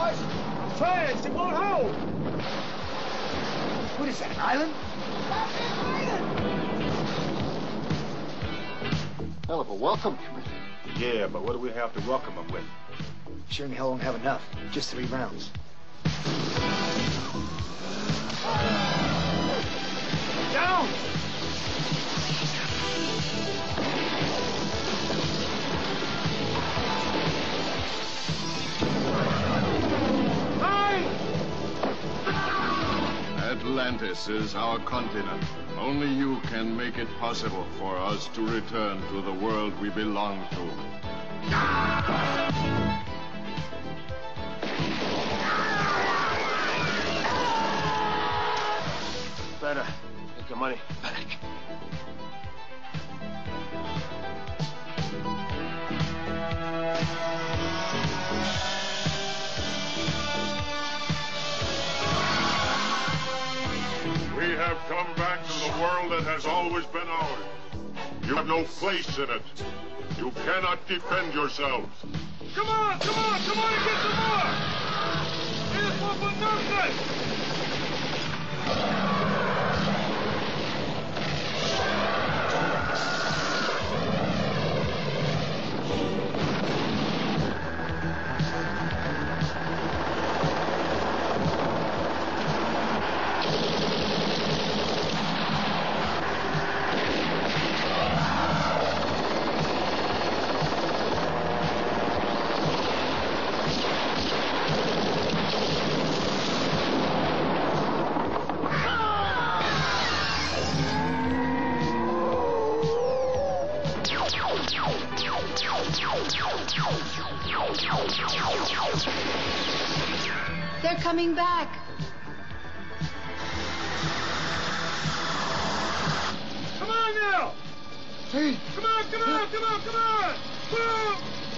boys. Try it. It won't hold. What is that, an island? That's an island! Hell of a welcome. Yeah, but what do we have to welcome them with? Sure in hell won't have enough. Just 3 rounds. Down! Atlantis is our continent. Only you can make it possible for us to return to the world we belong to. Better get your money back. We have come back to the world that has always been ours. You have no place in it. You cannot defend yourselves. Come on, come on, come on and get some more! Here's one for nothing! They're coming back. Come on now! Hey! Come on, come on, come on, come on! Woo!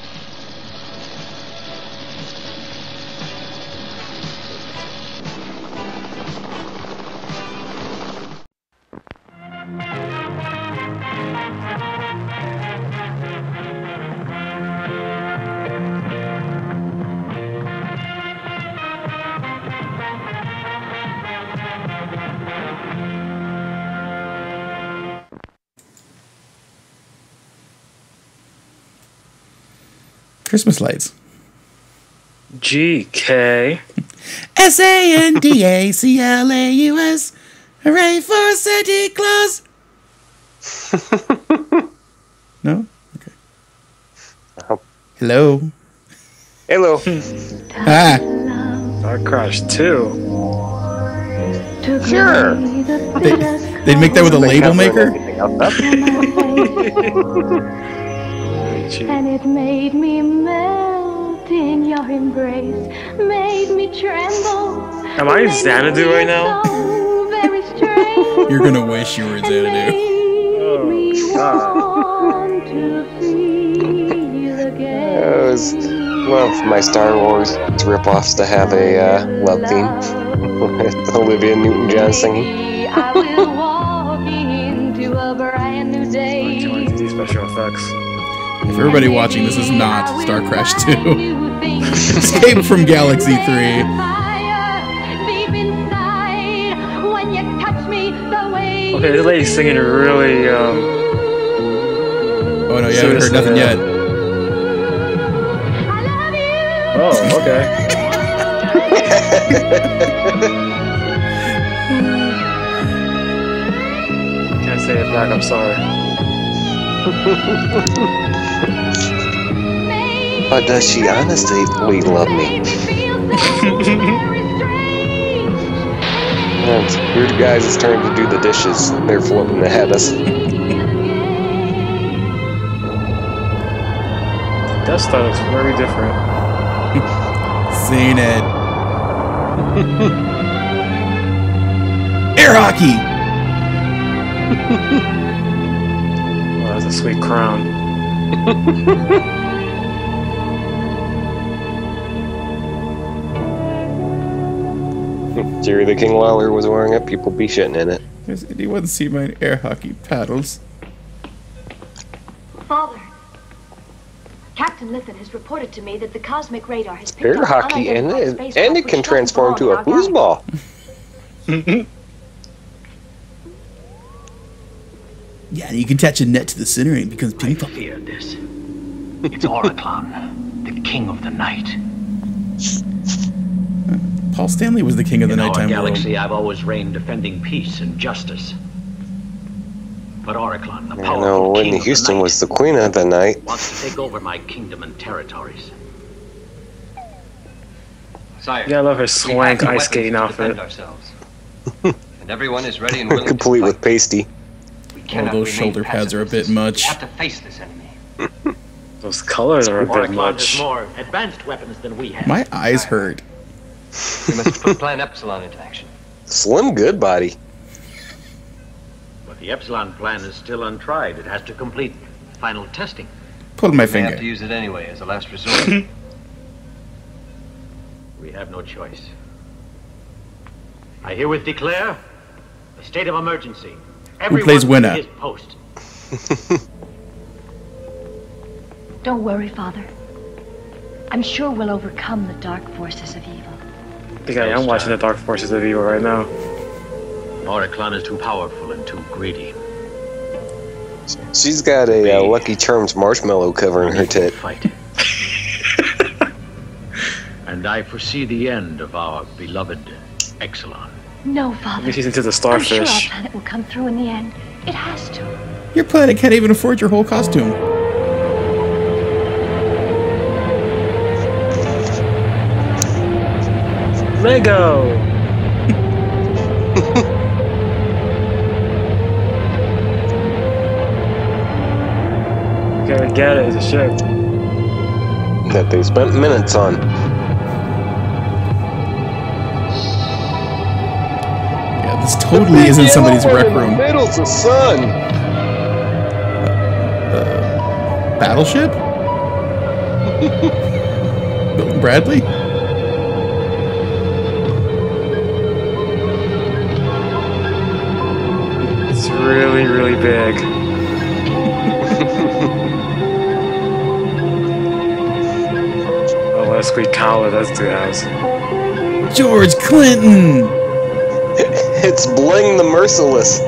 Christmas lights. GK. SANDACLAUS. Hooray for Santa Claus. No? Okay. Hello. Hello. Ah. Starcrash 2. Sure. They'd make that with a label maker? And it made me melt in your embrace, made me tremble. Am I in Xanadu right now? So very strange. You're gonna wish you were in Xanadu. It was one of my Star Wars rip-offs to have a love theme with Olivia Newton-John singing. I will walk into a brand new day. These special effects. For everybody watching, this is not Starcrash 2. Escape from Galaxy 3. Okay, this lady's singing really, Oh no, you haven't heard nothing yet. Oh, okay. Can't say it back, I'm sorry. But does she honestly love me? And your guys' turn to do the dishes. They're floating ahead of us. Death Star looks very different. Seen it. Air hockey! Oh, that's a sweet crown. Jerry the King Lawler was wearing it, people be shitting in it. Does anyone see my air hockey paddles? Father, Captain Lithen has reported to me that the cosmic radar has picked Air up hockey, and unidentified spacecraft it which can doesn't transform belong to a in our galaxy. foosball. Yeah, and you can attach a net to the center and it becomes I ping pong. fear this. It's Oriclon, the king of the night. Paul Stanley was the king of the In our nighttime galaxy, world. I've always reigned defending peace and justice. But Oriclon, the I powerful know king Whitney of Houston the night, was the queen of the night. wants to take over my kingdom and territories. Sire, Yeah, I love her we swank have the ice weapons skating to outfit. defend ourselves. And everyone is ready and willing Complete to with fight. pasty. We Oh, cannot those remain shoulder pads are a bit pacifists. much. We have to face this enemy. Those colors are a bit Oriclon much. has more advanced weapons than we have. My eyes hurt. We must put Plan Epsilon into action. Slim good body. But the Epsilon plan is still untried. It has to complete final testing. Pulled my We may have to finger. use it anyway as a last resort. We have no choice. I herewith declare a state of emergency. Who plays Everyone winner? to his post. Don't worry, Father. I'm sure we'll overcome the dark forces of evil. I think I am watching the Dark Forces of Evil right now. Oriclon is too powerful and too greedy. She's got a Lucky Charms marshmallow covering her tit. Fight. And I foresee the end of our beloved Exelon. No, Father. Maybe she's into the I'm sure our starfish. planet will come through in the end. It has to. Your planet can't even afford your whole costume. Lego! Gotta get it, it's a ship. That they spent minutes on. Yeah, this totally isn't somebody's rec room. Middle's the sun. Battleship? Milton Bradley? It's really, really big. Oh, that's sweet collar, that's two house. George Clinton! It's Bling the Merciless.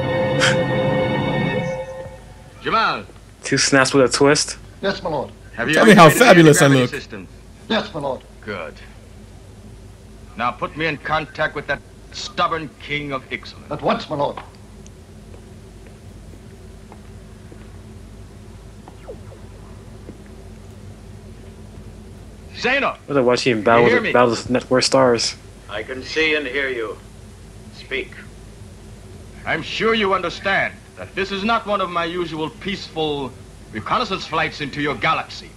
Jamal, Two snaps with a twist. Yes, my lord. have you Tell me how activated the fabulous I anti-gravity look. system? Yes, my lord. Good. Now put me in contact with that stubborn king of Ixalan. At once, my lord. Zeno, What are watching You hear me? Battles Network Stars? I can see and hear you. Speak. I'm sure you understand that this is not one of my usual peaceful reconnaissance flights into your galaxy.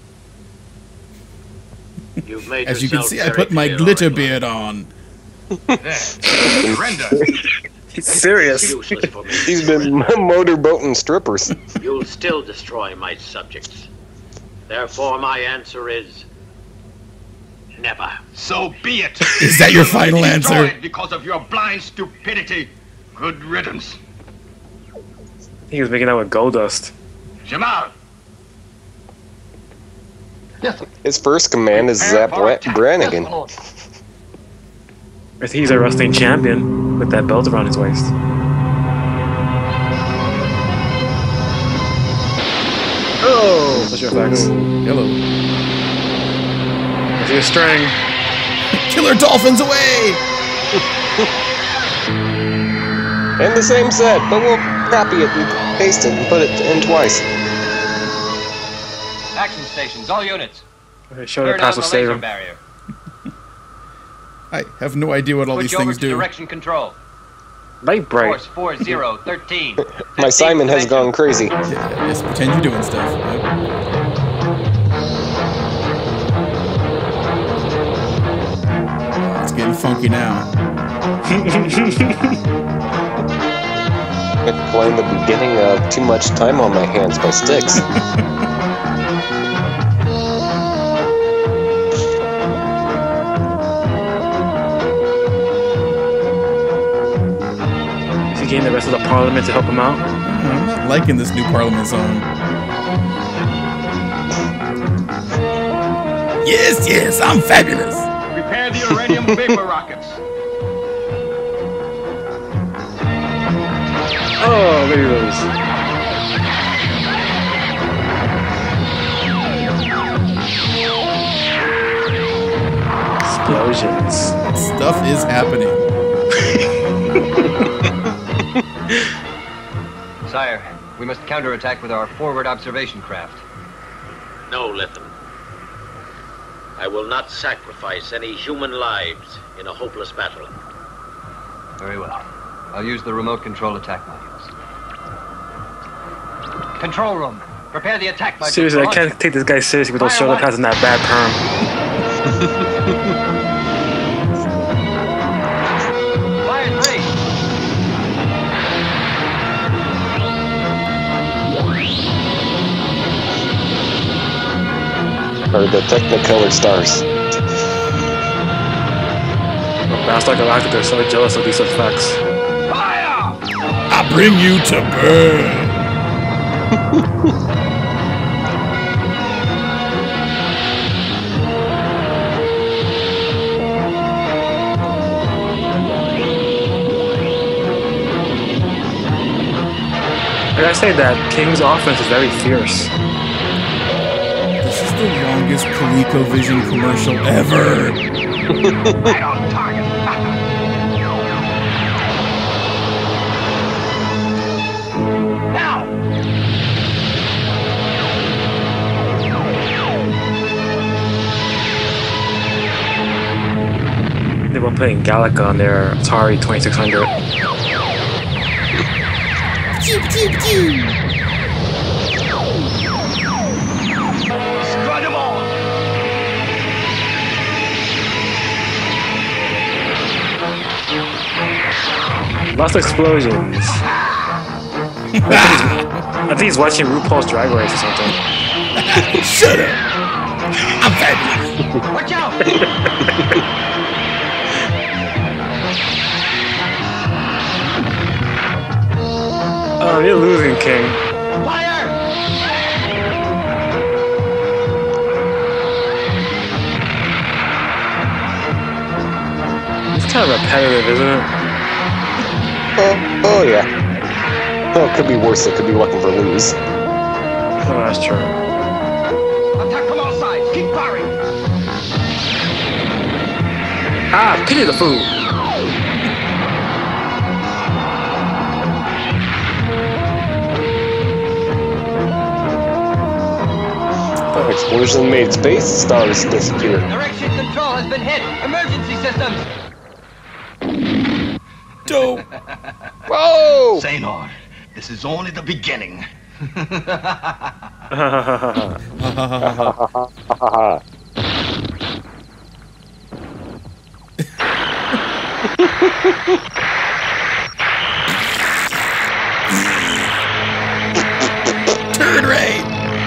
You've made As you can yourself see, I very put my clear, glitter Oriclon. beard on. There. Surrender. He's serious. It's useless for me. He's been motorboating strippers. You'll still destroy my subjects. Therefore, my answer is never. So be it. Is that your You will be final answer? destroyed because of your blind stupidity. Good riddance. He was making out with gold dust. Jamal, Yes, sir. His first command is Zap Yes, my Brannigan. lord. I think he's a wrestling champion with that belt around his waist. Oh, special effects. Hello. I see a string. Killer dolphins away! And the same set, but we'll copy it and paste it and put it in twice. Action stations, all units. Show the Turn on pass the will save laser him. barrier. I have no idea what all Switch these over things to do. direction control. Light bright. Course 4013. My Simon has gone crazy. Yeah, just pretend you're doing stuff. Yep. It's getting funky now. Playing the beginning of Too Much Time on My Hands by Styx. Is he getting the rest of the parliament to help him out? I'm not liking this new Parliament zone. Yes, yes, I'm fabulous. Prepare the uranium vapor rockets. Oh, look at those. Explosions. Stuff is happening. Sire, we must counterattack with our forward observation craft. No, Litton. I will not sacrifice any human lives in a hopeless battle. Very well. I'll use the remote control attack modules. Control room, prepare the attack modules. Seriously, I can't take this guy seriously with those shoulder pads and that bad perm. Fire 3. Or the Technicolor stars. Battlestar Galactic are so jealous of these effects. Fire! I bring you to burn. I gotta say that King's offense is very fierce. This is the longest ColecoVision commercial ever. Right on target. Now! They were playing Galaga on their Atari 2600. Strut 'em all! Lots of explosions. I think he's watching RuPaul's Drag Race or something. Shut up. I'm fabulous. Watch out! Oh, you're losing, King. Fire! It's kind of repetitive, isn't it? Oh yeah. Well, it could be worse. It could be looking for lose. Oh, that's true. Attack from all sides! Keep firing! Ah, pity the fool. Explosion made space stars disappear. Direction control has been hit! Emergency systems! Dope. Whoa! Saynor, this is only the beginning. Turn rate.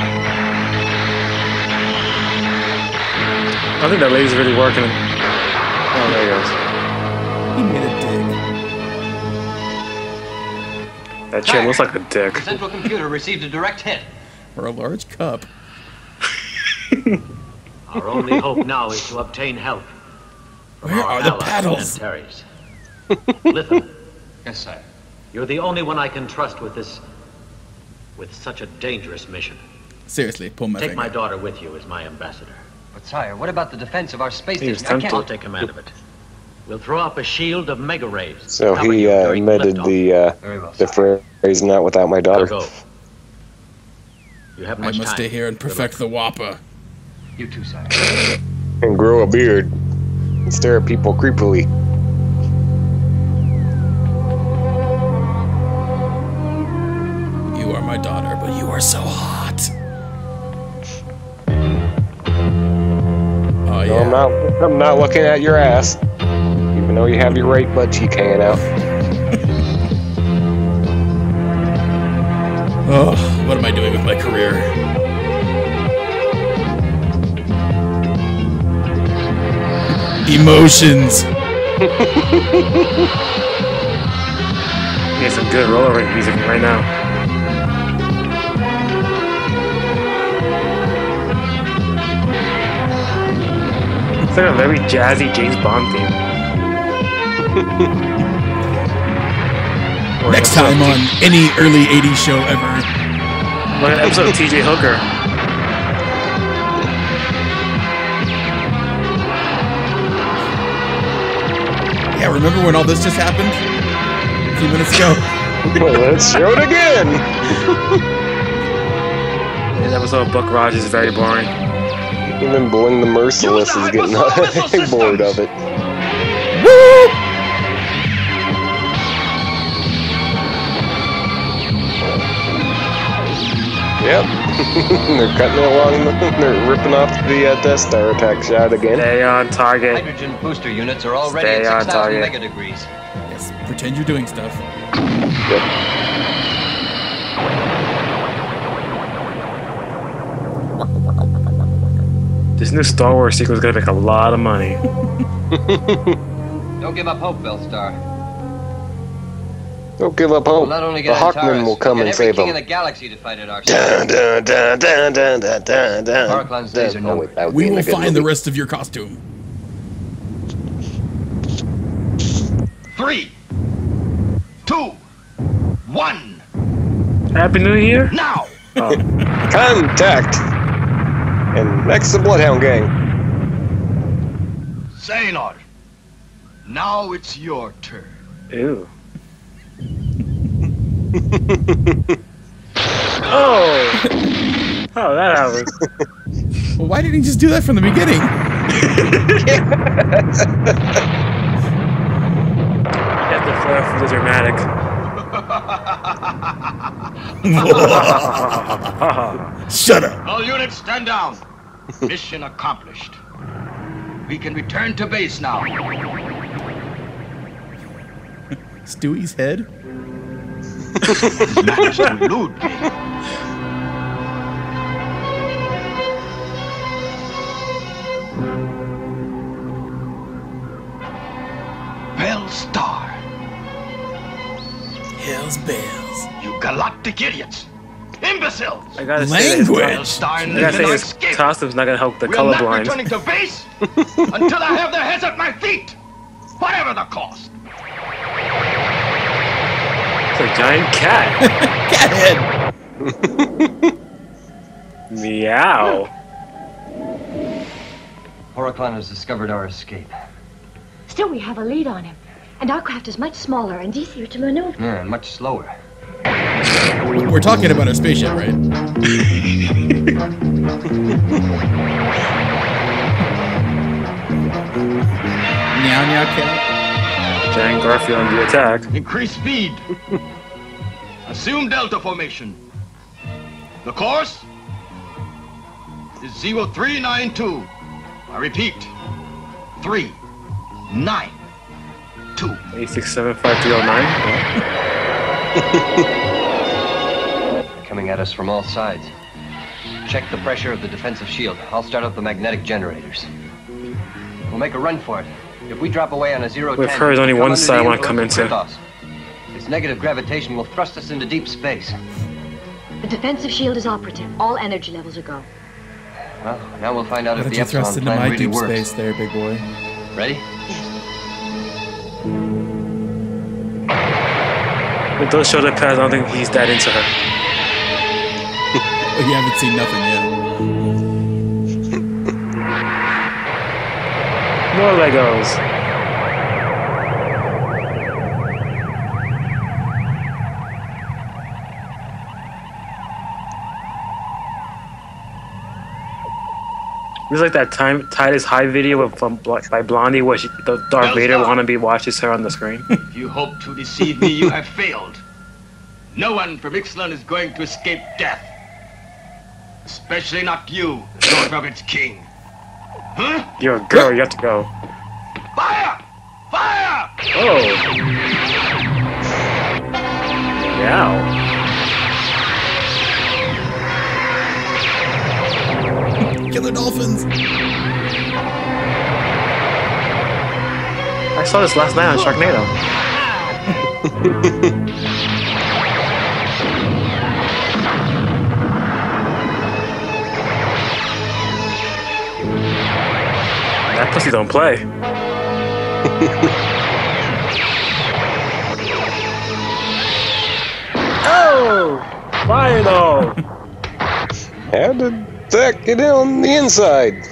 I think that lady's really working. Oh, there he goes. He made a dig. That chair looks like a dick. The central computer received a direct hit. For a large cup. Our only hope now is to obtain help. from Where our are the allies, paddles? Antares. Litton, Yes, sir. you're the only one I can trust with this, with such a dangerous mission. Seriously, pull my Take finger. my daughter with you as my ambassador. But, sire, what about the defense of our space He was station? I tempted. I'll can't... take command of it. We'll throw up a shield of mega rays. So Cover he you during omitted liftoff. Very well, the phrase "not without my Now daughter." go. You haven't I much must time. stay here and perfect the Wappa. You too, sire. And grow a beard and stare at people creepily. You are my daughter, but you are so hot. Oh No, yeah. I'm not looking at your ass, even though you have your right butt cheek hanging out. Oh, what am I doing with my career? Emotions. He has some good roller rink music right now. It's like a very jazzy James Bond theme. Next time on any early 80s show ever. Like an episode of TJ Hooker. Yeah, remember when all this just happened? A few minutes ago. Well, let's show it again. This episode of Buck Rogers is very boring. Even Bling the Merciless is getting bored of it. Woo! Yep. They're cutting it along. They're ripping off the Death Star attack shot again. Stay on target. Hydrogen booster units are already Stay on at 6,000 target. megadegrees. Yes, pretend you're doing stuff. Yep. This new Star Wars sequel is gonna make a lot of money. Don't give up hope, Bellstar. Don't give up hope. We'll not only The get Hawkmen Antares, will come we'll and get every save king in them. the galaxy to fight at our Dun, side. dun, dun, dun, dun, dun, dun, dun. Parkland's days are Oh, wait, numbered. that would We be in will a good find the movie. rest of your costume. 3, 2, 1. Happy New Year? Now! Oh. Contact! And next the Bloodhound Gang. Xehanort, now it's your turn. Ew. Oh! Oh, that happened. Well, why didn't he just do that from the beginning? You have to flair for the dramatic. Shut up. All units stand down. Mission accomplished. We can return to base now. Stewie's head? Managed to elude me. Bellstar, Hell's bells. you galactic idiots. Imbeciles. I gotta say, Language. Bellstar and I gotta say cannot his escape. costume's not gonna help the We are not colorblind. returning to base until I have their heads at my feet, whatever the cost. It's a giant cat. Cathead. Meow. Horiclan has discovered our escape. Still, we have a lead on him. And our craft is much smaller and easier to maneuver. Yeah, and much slower. We're talking about our spaceship, right? Meow, meow, cat. Giant Garfield on the attack. Increase speed. Assume Delta formation. The course is 0392. I repeat, 392. 8675309. Coming at us from all sides. Check the pressure of the defensive shield. I'll start up the magnetic generators. We'll make a run for it. If we drop away on a zero With tangent, her, there's only we'll one come under side I the wanna come influence of into. Kryptos. This negative gravitation will thrust us into deep space. The defensive shield is operative. All energy levels are go. Well, now we'll find out Why if don't the you thrust Epsilon into plan my really deep works. space there, big boy? Ready? With those shoulder pads, I don't think he's that into her. Oh, you haven't seen nothing yet. More Legos. This is like that time Titus High video by Blondie where the Darth Vader wannabe watches her on the scree. If you hope to deceive me, you have failed. No one from Ixalan is going to escape death. Especially not you, Lord of its king. Huh? You're a girl, you have to go. Fire! Fire! Oh. Meow. Killer dolphins. I saw this last night on Sharknado. Plus, he don't play. Oh! Final! How did that get on the inside?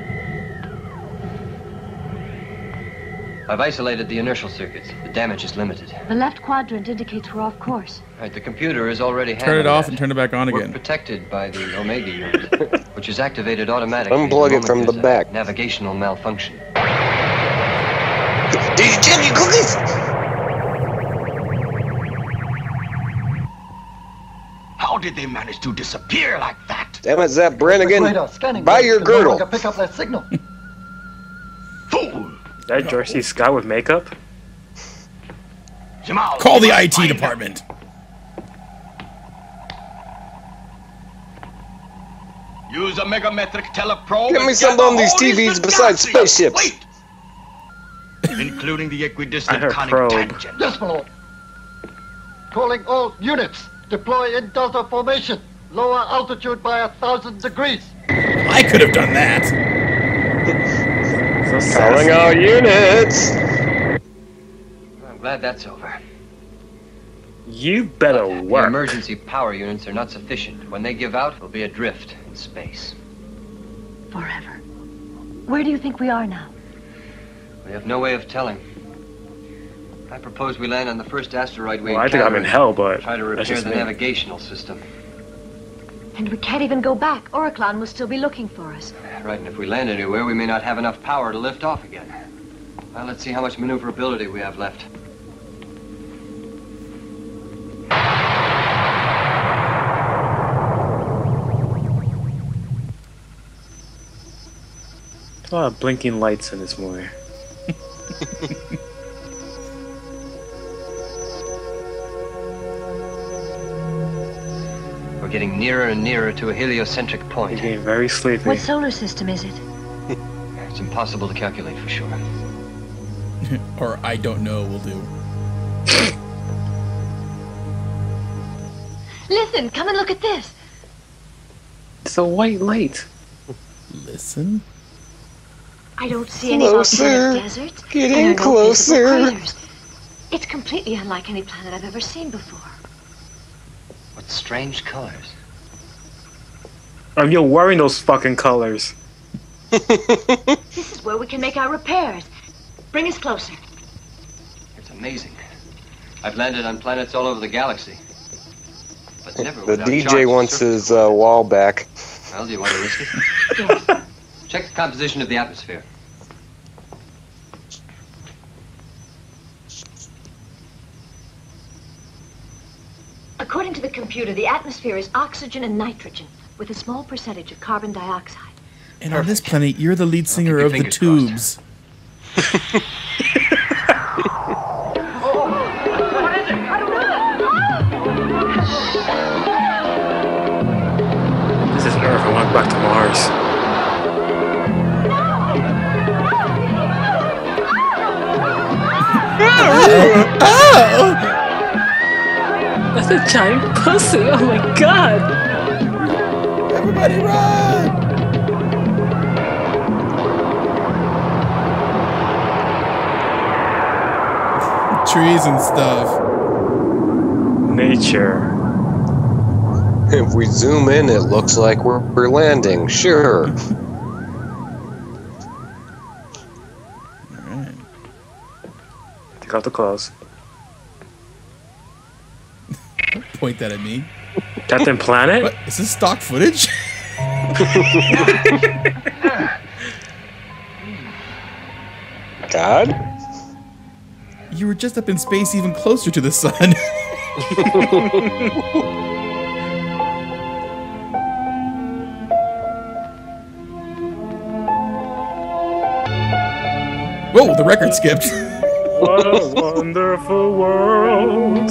I've isolated the inertial circuits. The damage is limited. The left quadrant indicates we're off course. Right, the computer is already Turn it handling off that. and turn it back on We're again. protected by the Omega unit, which is activated automatically. Unplug the it from moment the there's a back. Navigational malfunction. Did you jam your cookies? How did they manage to disappear like that? Damn it, Zap Brannigan. Radar scanning. Buy your can no girdle. longer pick up that signal. Fool! That George C. Scott with makeup? Jamal, Call the you must IT find department. them. Use a megametric teleprobe. Get me and something gather on these all TVs Eastern besides galaxy. spaceships. Wait! Including the I equidistant heard conic probe. tangent. Yes, my lord. Calling all units. Deploy in Delta formation. Lower altitude by 1,000 degrees. I could have done that. So Calling sassy. all units. I'm glad that's over. You better The work. emergency power units are not sufficient. When they give out, we'll be adrift in space. Forever. Where do you think we are now? We have no way of telling. I propose we land on the first asteroid we Well, I think I'm in encounter hell, and but try to that's repair just the me. navigational system. And we can't even go back. Oriclon will still be looking for us. Right, and if we land anywhere, we may not have enough power to lift off again. Well, let's see how much maneuverability we have left. A lot of blinking lights in this movie. We're getting nearer and nearer to a heliocentric You're point. getting very sleepy. What solar system is it? It's impossible to calculate for sure. Or I don't know will do. Listen, come and look at this. It's a white light. Listen. I don't see any Closer. volcanic deserts. Getting and there are no visible closer. craters. It's completely unlike any planet I've ever seen before. What strange colors. You're wearing those fucking colors. This is where we can make our repairs. Bring us closer. It's amazing. I've landed on planets all over the galaxy. But never The without charts DJ to wants circle his the wall back. Well, do you want to risk it? Yes. Check the composition of the atmosphere. According to the computer, the atmosphere is oxygen and nitrogen, with a small percentage of carbon dioxide. And on this planet, you're the lead singer keep your of the fingers crossed. Tubes. This is Earth. I want back to Mars. Oh! That's a giant pussy. Oh my god. Everybody run! Trees and stuff. Nature. If we zoom in, it looks like we're landing. Sure. Alright. Take out the clothes. Point that at me. Captain Planet? What? Is this stock footage? God? You were just up in space even closer to the sun. Whoa, the record skipped. What a wonderful world.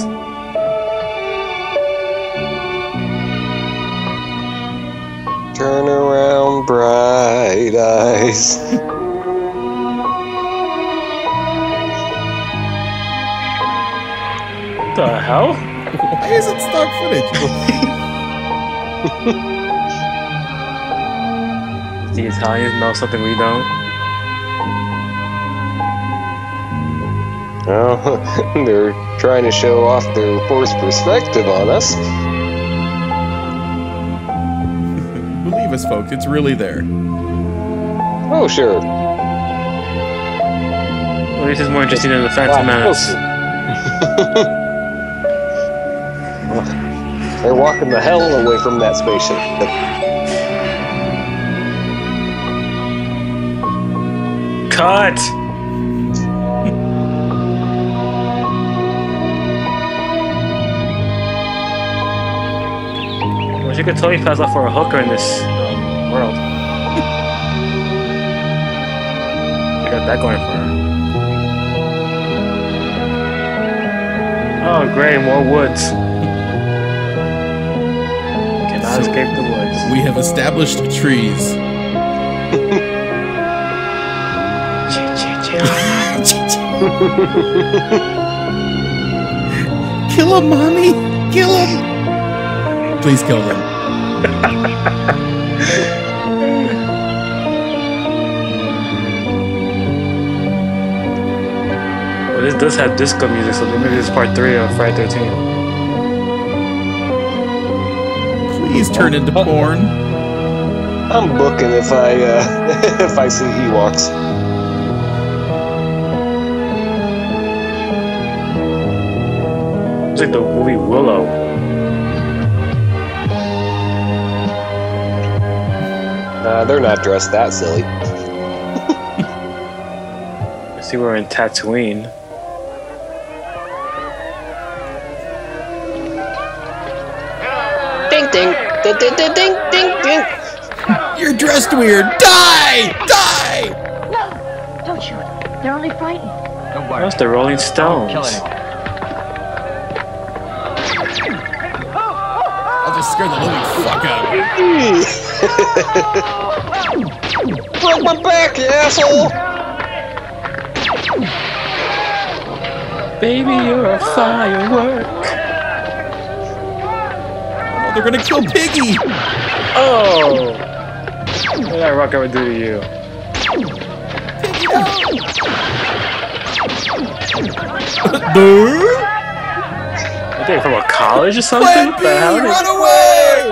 Turn around, bright eyes. What the hell? Why is it stock footage? The Italians know something we don't. Oh, they're trying to show off their forced perspective on us. Believe us, folks. It's really there. Oh, sure. Well, this is more interesting than the Phantom Menace. They're walking the hell away from that spaceship. Cut! Well, she could totally pass off for a hooker in this world. She got that going for her. Oh, great, more woods. Cannot escape the woods. We have established trees. Kill him, mommy! Kill him! Please kill them. Well, this does have disco music, so maybe this is part 3 of Friday 13. Please turn into porn. I'm booking if I if I see Ewoks. It's like the movie Willow. They're not dressed that silly. I see we're in Tatooine. Ding ding ding ding ding ding ding ding. You're dressed weird. Die! Die! No! Don't shoot. They're only frightened. Don't worry. That's the Rolling Stones. Kill anyone. I'll just scare the living fuck out of you. Broke my back, you asshole! Baby, you're a firework. Oh, they're gonna kill Piggy! Oh! What did that rock ever do to you? I think from a college or something? Plan What B, the hell? run away!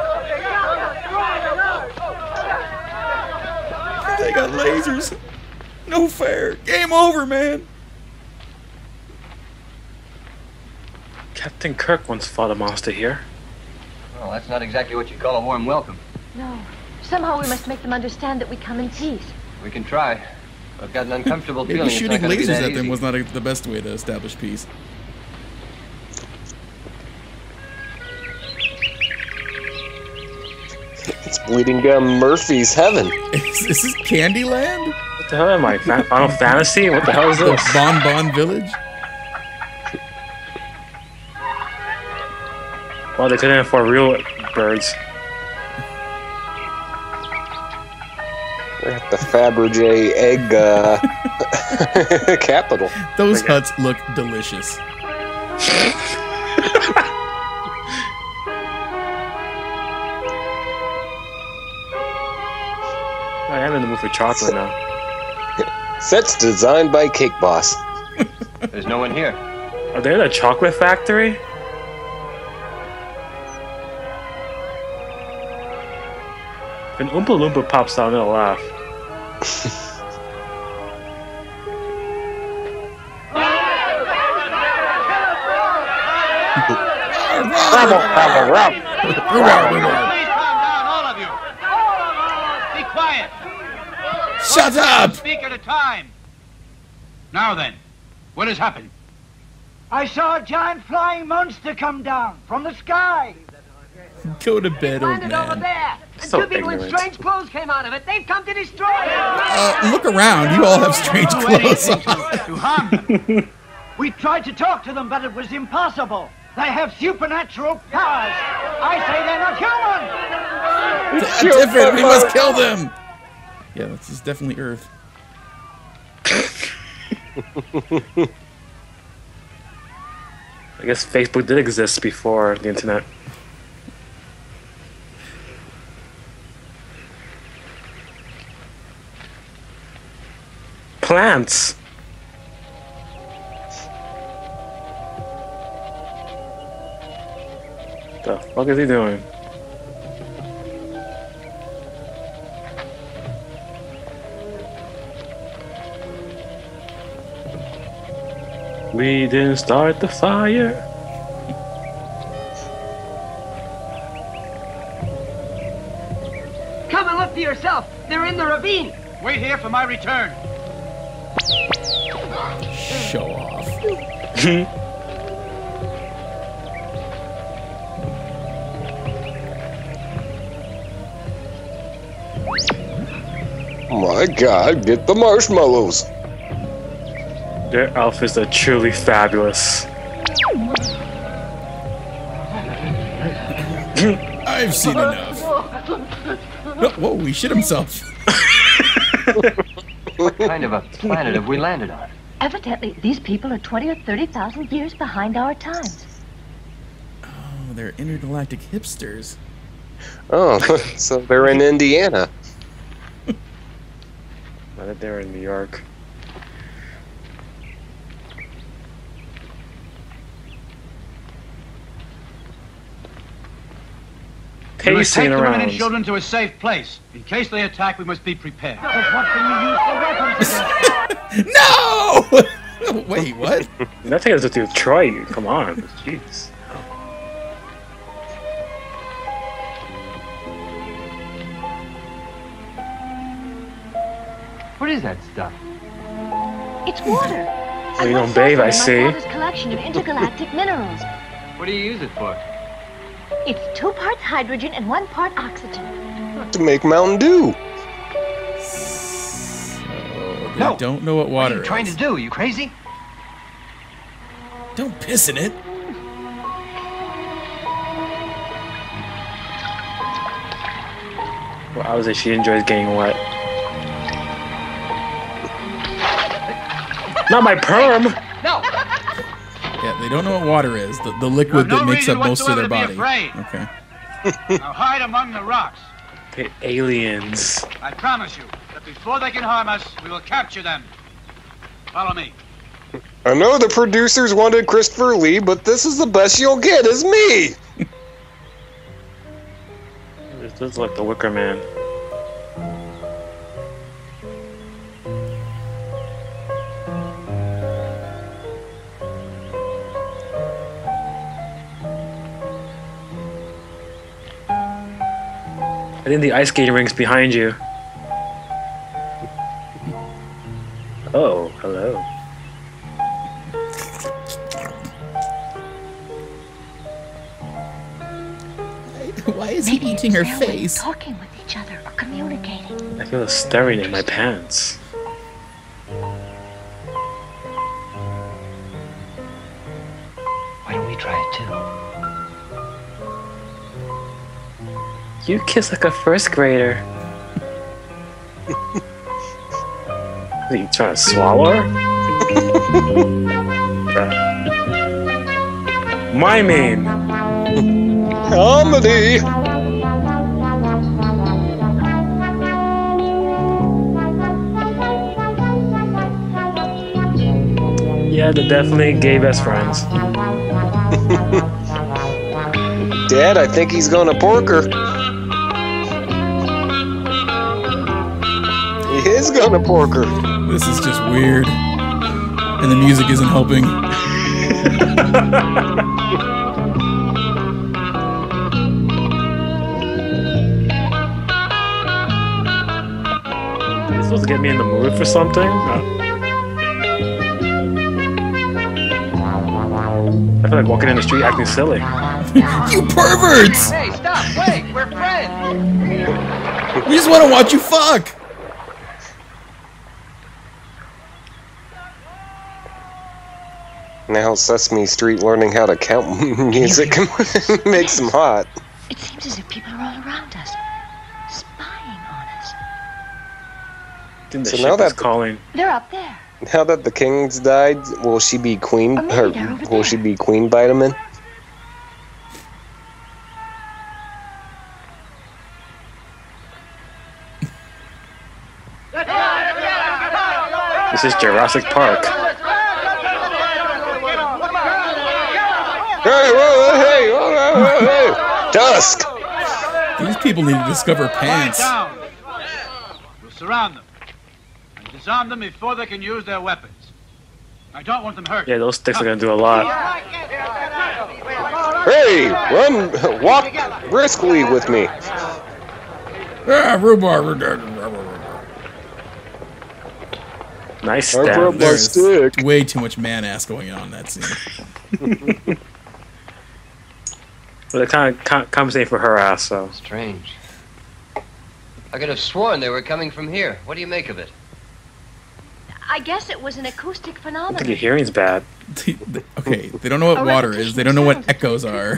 They got lasers. No fair. Game over, man. Captain Kirk once fought a monster here. Well, that's not exactly what you call a warm welcome. No. Somehow we must make them understand that we come in peace. We can try. I've got an uncomfortable Maybe feeling shooting it's not gonna be lasers that at them easy. was not the best way to establish peace. It's Bleeding Gum Murphy's heaven. Is this Candyland? What the hell am I? Final Fantasy? What the hell is The this? Bon Bon Village? Well, they couldn't afford real birds. We're at the Fabergé egg capital. Those huts look delicious. I am in the mood for chocolate now. Sets designed by Cake Boss. There's no one here. Are they in a chocolate factory? If an Oompa Loompa pops out, I'm gonna laugh. Please calm down, all of you. Be quiet. Shut up! Speak at a time. Now then, what has happened? I saw a giant flying monster come down from the sky. Go to bed, old Landed over man. there. And So two people in ignorant. strange clothes came out of it. They've come to destroy it. Look around. You all have strange Do clothes anything on. to harm them. We tried to talk to them, but it was impossible. They have supernatural powers. I say they're not human. That's different. We must kill them. Yeah, this is definitely Earth. I guess Facebook did exist before the internet. plants. The fuck is he doing? We didn't start the fire. Come and look for yourself. They're in the ravine. Wait here for my return. Show off. My God, get the marshmallows. Their outfits are truly fabulous. I've seen enough. Oh, whoa, he shit himself. What kind of a planet have we landed on? Evidently, these people are 20 or 30,000 years behind our times. Oh, they're intergalactic hipsters. Oh, so they're in Indiana. Now that they're in New York. We must Pacing take the women and around. children to a safe place. In case they attack, we must be prepared. But what can we use for weapons against? No! Wait, what? That takes us to Troy. Come on. Jeez. What is that stuff? It's water. Well, you don't bathe, I see. My father's collection of intergalactic minerals. What do you use it for? It's 2 parts hydrogen and 1 part oxygen. To make Mountain Dew. I don't know what water What are you trying to do? You crazy? Don't piss in it. Well, I would say she enjoys getting wet. Not my perm! No! Yeah, they don't know what water is. The liquid No that makes up reason most of their whatsoever to body. be Okay. Now hide among the rocks. The aliens. I promise you that before they can harm us, we will capture them. Follow me. I know the producers wanted Christopher Lee, but this is the best you'll get, is me! This looks like the Wicker Man. I think the ice skating rink's behind you. Oh, hello. Why is he eating her face? Talking with each other or communicating. I feel a stirring in my pants. Why don't we try it too? You kiss like a first grader. Are you trying to swallow her? Miming. Comedy! Yeah, they're definitely gay best friends. Dad, I think he's gonna pork her. He is gonna pork her. This is just weird. And the music isn't helping. You're supposed to get me in the mood for something? I feel like walking in the street acting silly. You perverts! Hey, stop! Wait! We're friends! We just want to watch you fuck! Now Sesame Street learning how to count music makes them hot. It seems as if people are all around us, spying on us. I think the So ship now is that- calling. They're up there. Now that the king's died, will she be queen? Or maybe Or they're over will she there. be Queen Vitamin? This is Jurassic Park. Hey, hey, Tusk! These people need to discover pants. We'll surround them and disarm them before they can use their weapons. I don't want them hurt. Yeah, those sticks are gonna do a lot. Hey, walk briskly with me. Nice stab. There's way too much man-ass going on in that scene. But they're kind of compensating for her ass, so. Strange. I could have sworn they were coming from here. What do you make of it? I guess it was an acoustic I phenomenon. think your hearing's bad. Okay, they don't know what water is. They don't know what echoes are.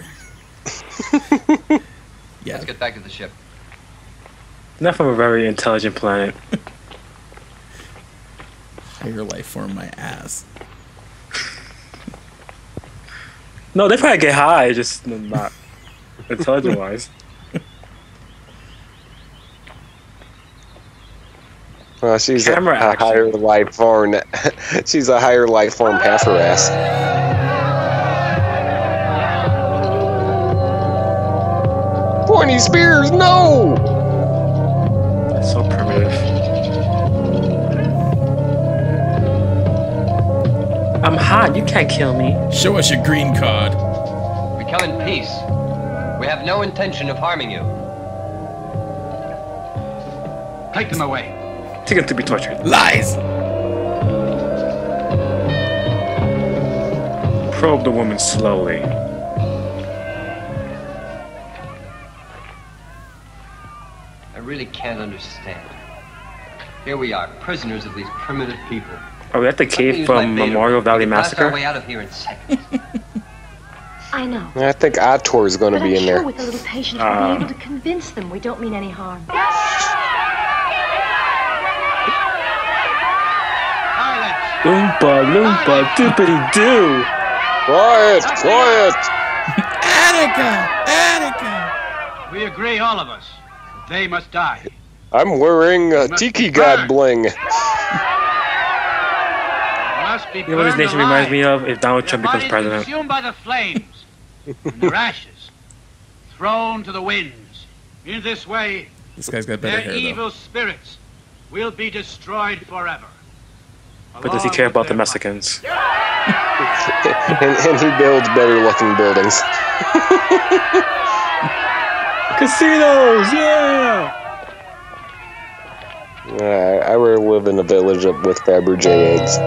Yeah. Let's get back to the ship. Not from a very intelligent planet. Higher life form, my ass. No, they probably get high, just not intelligent-wise. Well, she's a Camera action. higher life form. She's a higher life form half her ass. Pointy spears, no! That's so primitive. I'm hot, you can't kill me. Show us your green card. We come in peace. We have no intention of harming you. Take them away. Take them to be tortured. Lies! Probe the woman slowly. I really can't understand. Here we are, prisoners of these primitive people. Are we at the cave from Memorial Valley Blast our Massacre? way out of here in seconds. I know. I think Ator is going to But be I'm in sure there. with a little patience we'll be able to convince them we don't mean any harm. Loompa, loompa, doopity doo. Quiet, quiet. Attica! We agree, all of us, that they must die. I'm wearing a Tiki God bling. Must be You know what this burned nation reminds alive. me of if Donald Trump Their becomes bodies president? consumed by the flames, and their ashes thrown to the winds. In this way, This guy's got better their hair, though. evil spirits will be destroyed forever. But does he care about the Mexicans? and he builds better looking buildings. Casinos, yeah! I would live in a village with Fabergé eggs.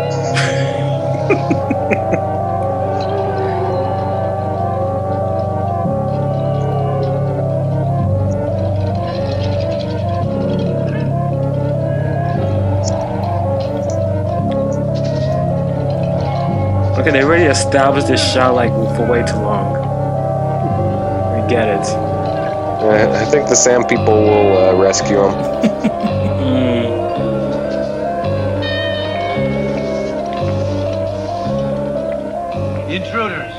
Okay, they already established this shot like for way too long. We get it. I think the Sand people will rescue him. Intruders,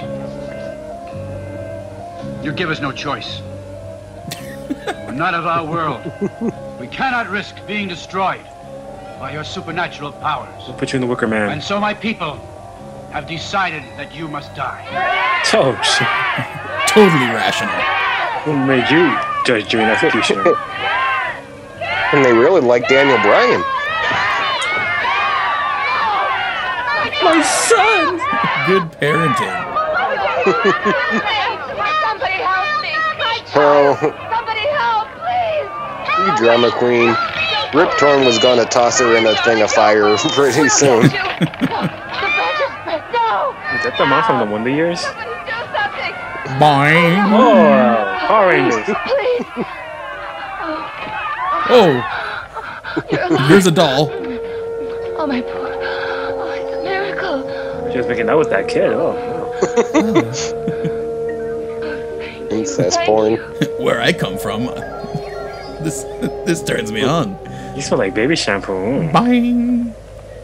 you give us no choice. We're not of our world. We cannot risk being destroyed by your supernatural powers. We'll put you in the Wicker Man. And so my people have decided that you must die. Oh, shit. Totally rational. Who made you judge, jury, and executioner? And they really like Daniel Bryan. My son! Good parenting. Somebody help me! Oh, Somebody help, please! you drama queen. Rip Torn was gonna toss her in a thing of fire pretty soon. The branches break. No! Is that the mom from the Wonder Years? Somebody do something! Boing! Oh, Power Rangers. Please! Oh! Here's a doll. Oh, my poor... Oh, it's a miracle. She was making out with that kid. Oh. Incest porn. Where I come from, this turns me on. You smell like baby shampoo. Mm. Boing!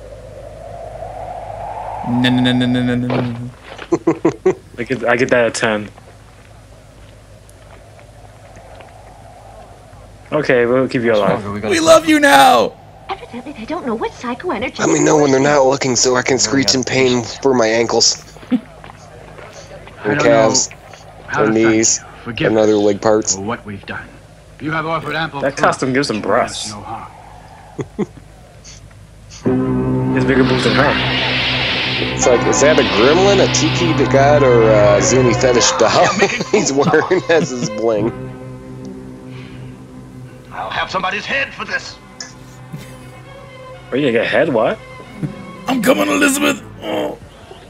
No. I get that at 10. Okay, we'll keep you alive. We love you now! Evidently, they don't know what psychoenergy. Let me know when they're not looking so I can screech in pain for my ankles. And calves. And knees. And other leg parts. For what we've done. You have offered ample. That costume gives him breasts. No harm. He's bigger boobs than her. It's like, is that a gremlin, a tiki god, or a Zuni fetish doll he's wearing as his bling? I'll have somebody's head for this. Are you gonna get head? What? I'm coming, Elizabeth. Oh.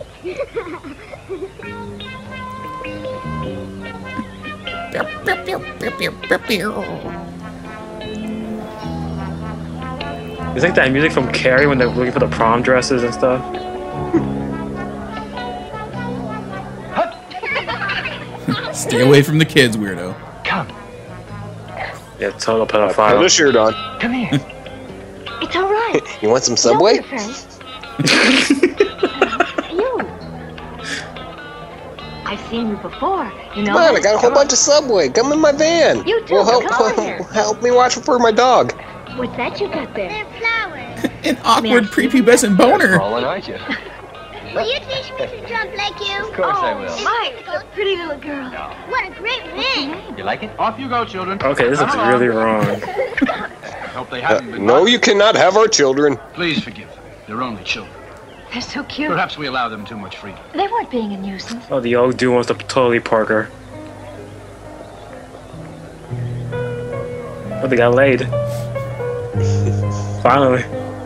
It's like that music from Carrie when they're looking for the prom dresses and stuff. Stay away from the kids, weirdo. Come. Yeah, total pedophile. Put a shirt on. Come here. It's all right. You want some Subway? You. I've seen you before. You know. Come on, I got a whole bunch of Subway. Come in my van. You too. Well, Come help me watch for my dog. What's that you got there? They're flowers. An awkward prepubescent boner. Crawling, aren't you? Will you teach me to jump like you? Of course I will. Mike, the pretty little girl. What a great ring. You like it? Off you go, children. Okay, this looks really wrong. I hope they haven't been. No, you cannot have our children. Please forgive them. They're only children. They're so cute. Perhaps we allow them too much freedom. They weren't being a nuisance. Oh, the old dude wants to totally park her. Oh, they got laid. Finally.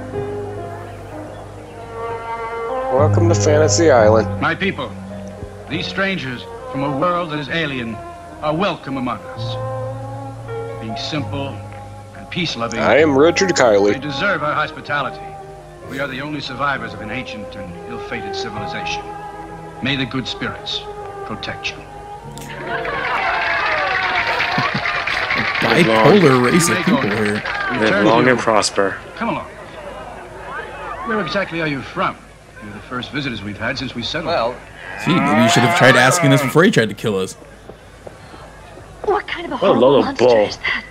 Welcome to Fantasy Island. My people, these strangers from a world that is alien are welcome among us. Being simple and peace-loving, I am Richard they Kiley. deserve our hospitality. We are the only survivors of an ancient and ill-fated civilization. May the good spirits protect you. Bipolar race of people here. Live long and prosper. Come along. Where exactly are you from? You're the first visitors we've had since we settled. Well, Gee, maybe you should have tried asking this before he tried to kill us. What kind of a What a horrible load of monster bull. is that?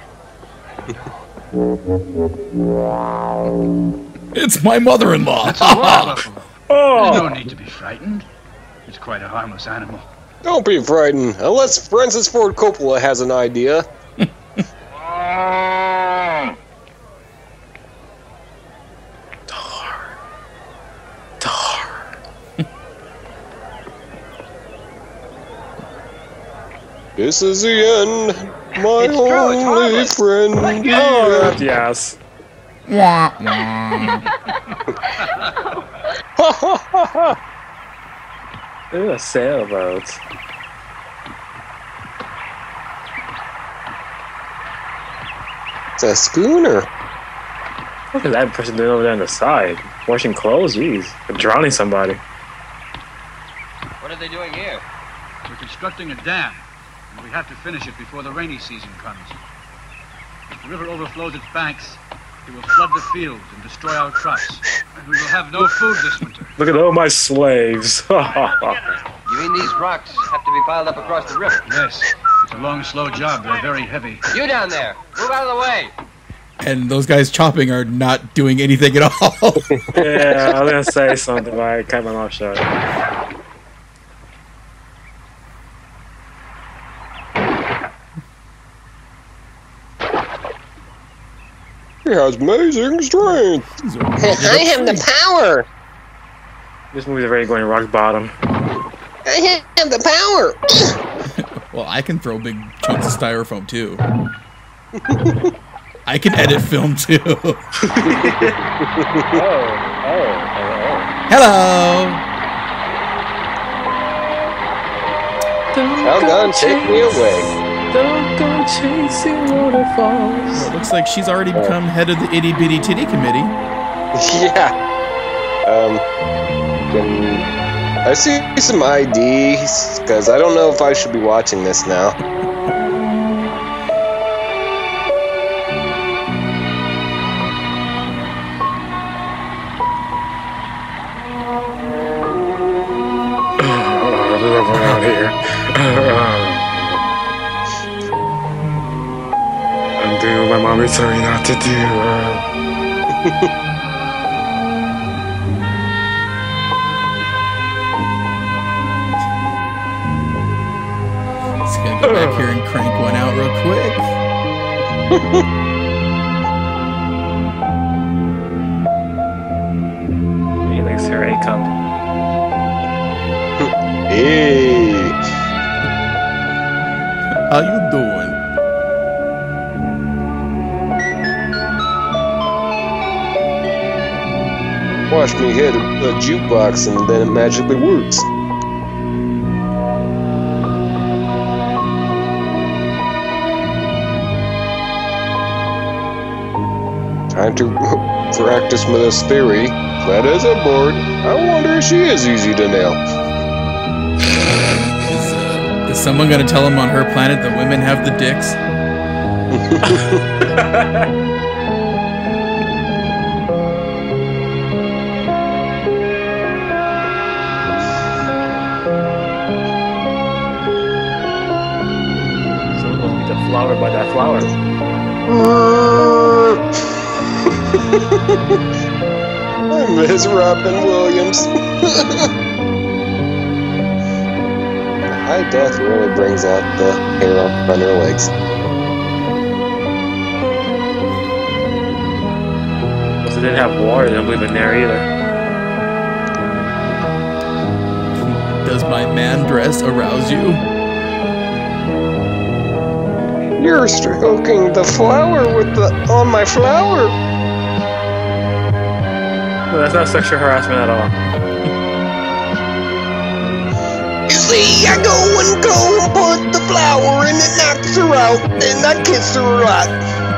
It's my mother-in-law. That's a wall. Oh. There's no need to be frightened. It's quite a harmless animal. Don't be frightened, unless Francis Ford Coppola has an idea. This is the end, my It's true, it's only harmless. friend. Oh, yes. Wah, wah. Ooh, a sailboat. It's a schooner. Look at that person doing over there on the side. Washing clothes, jeez. They're drowning somebody. what are they doing here? We're constructing a dam, and we have to finish it before the rainy season comes. If the river overflows its banks, it will flood the fields and destroy our crops, and we will have no food this winter. Look at all my slaves. You mean these rocks have to be piled up across the river? Yes, it's a long, slow job. They're very heavy. You down there, move out of the way. And those guys chopping are not doing anything at all. Yeah, I was gonna say something, but I kept my mouth shut. He has amazing strength. I have the power. This movie's already going rock bottom. I have the power. Well, I can throw big chunks of styrofoam too. I can edit film too. Hello. Now done, take me away. Don't go chasing waterfalls. Well, it looks like she's already become head of the itty bitty titty committee. Yeah. Can I see some IDs? Because I don't know if I should be watching this now. Around here. I'm doing what my mom is telling me not to do. Just gonna go back here and crank one out real quick. He likes her A cup. Hey. How you doing? Watch me hit a jukebox and then it magically works. Time to practice with this theory. Fleta's aboard. I wonder if she is easy to nail. Is someone gonna tell him on her planet that women have the dicks? Flower by that flower. I miss Robin Williams. High death really brings out the hair on her legs. So they didn't have water, they don't believe in there either. Does my man dress arouse you? You're stroking the flower with the on my flower. Well, that's not sexual harassment at all. You see, I go and put the flower and it knocks her out, and I kiss her a lot.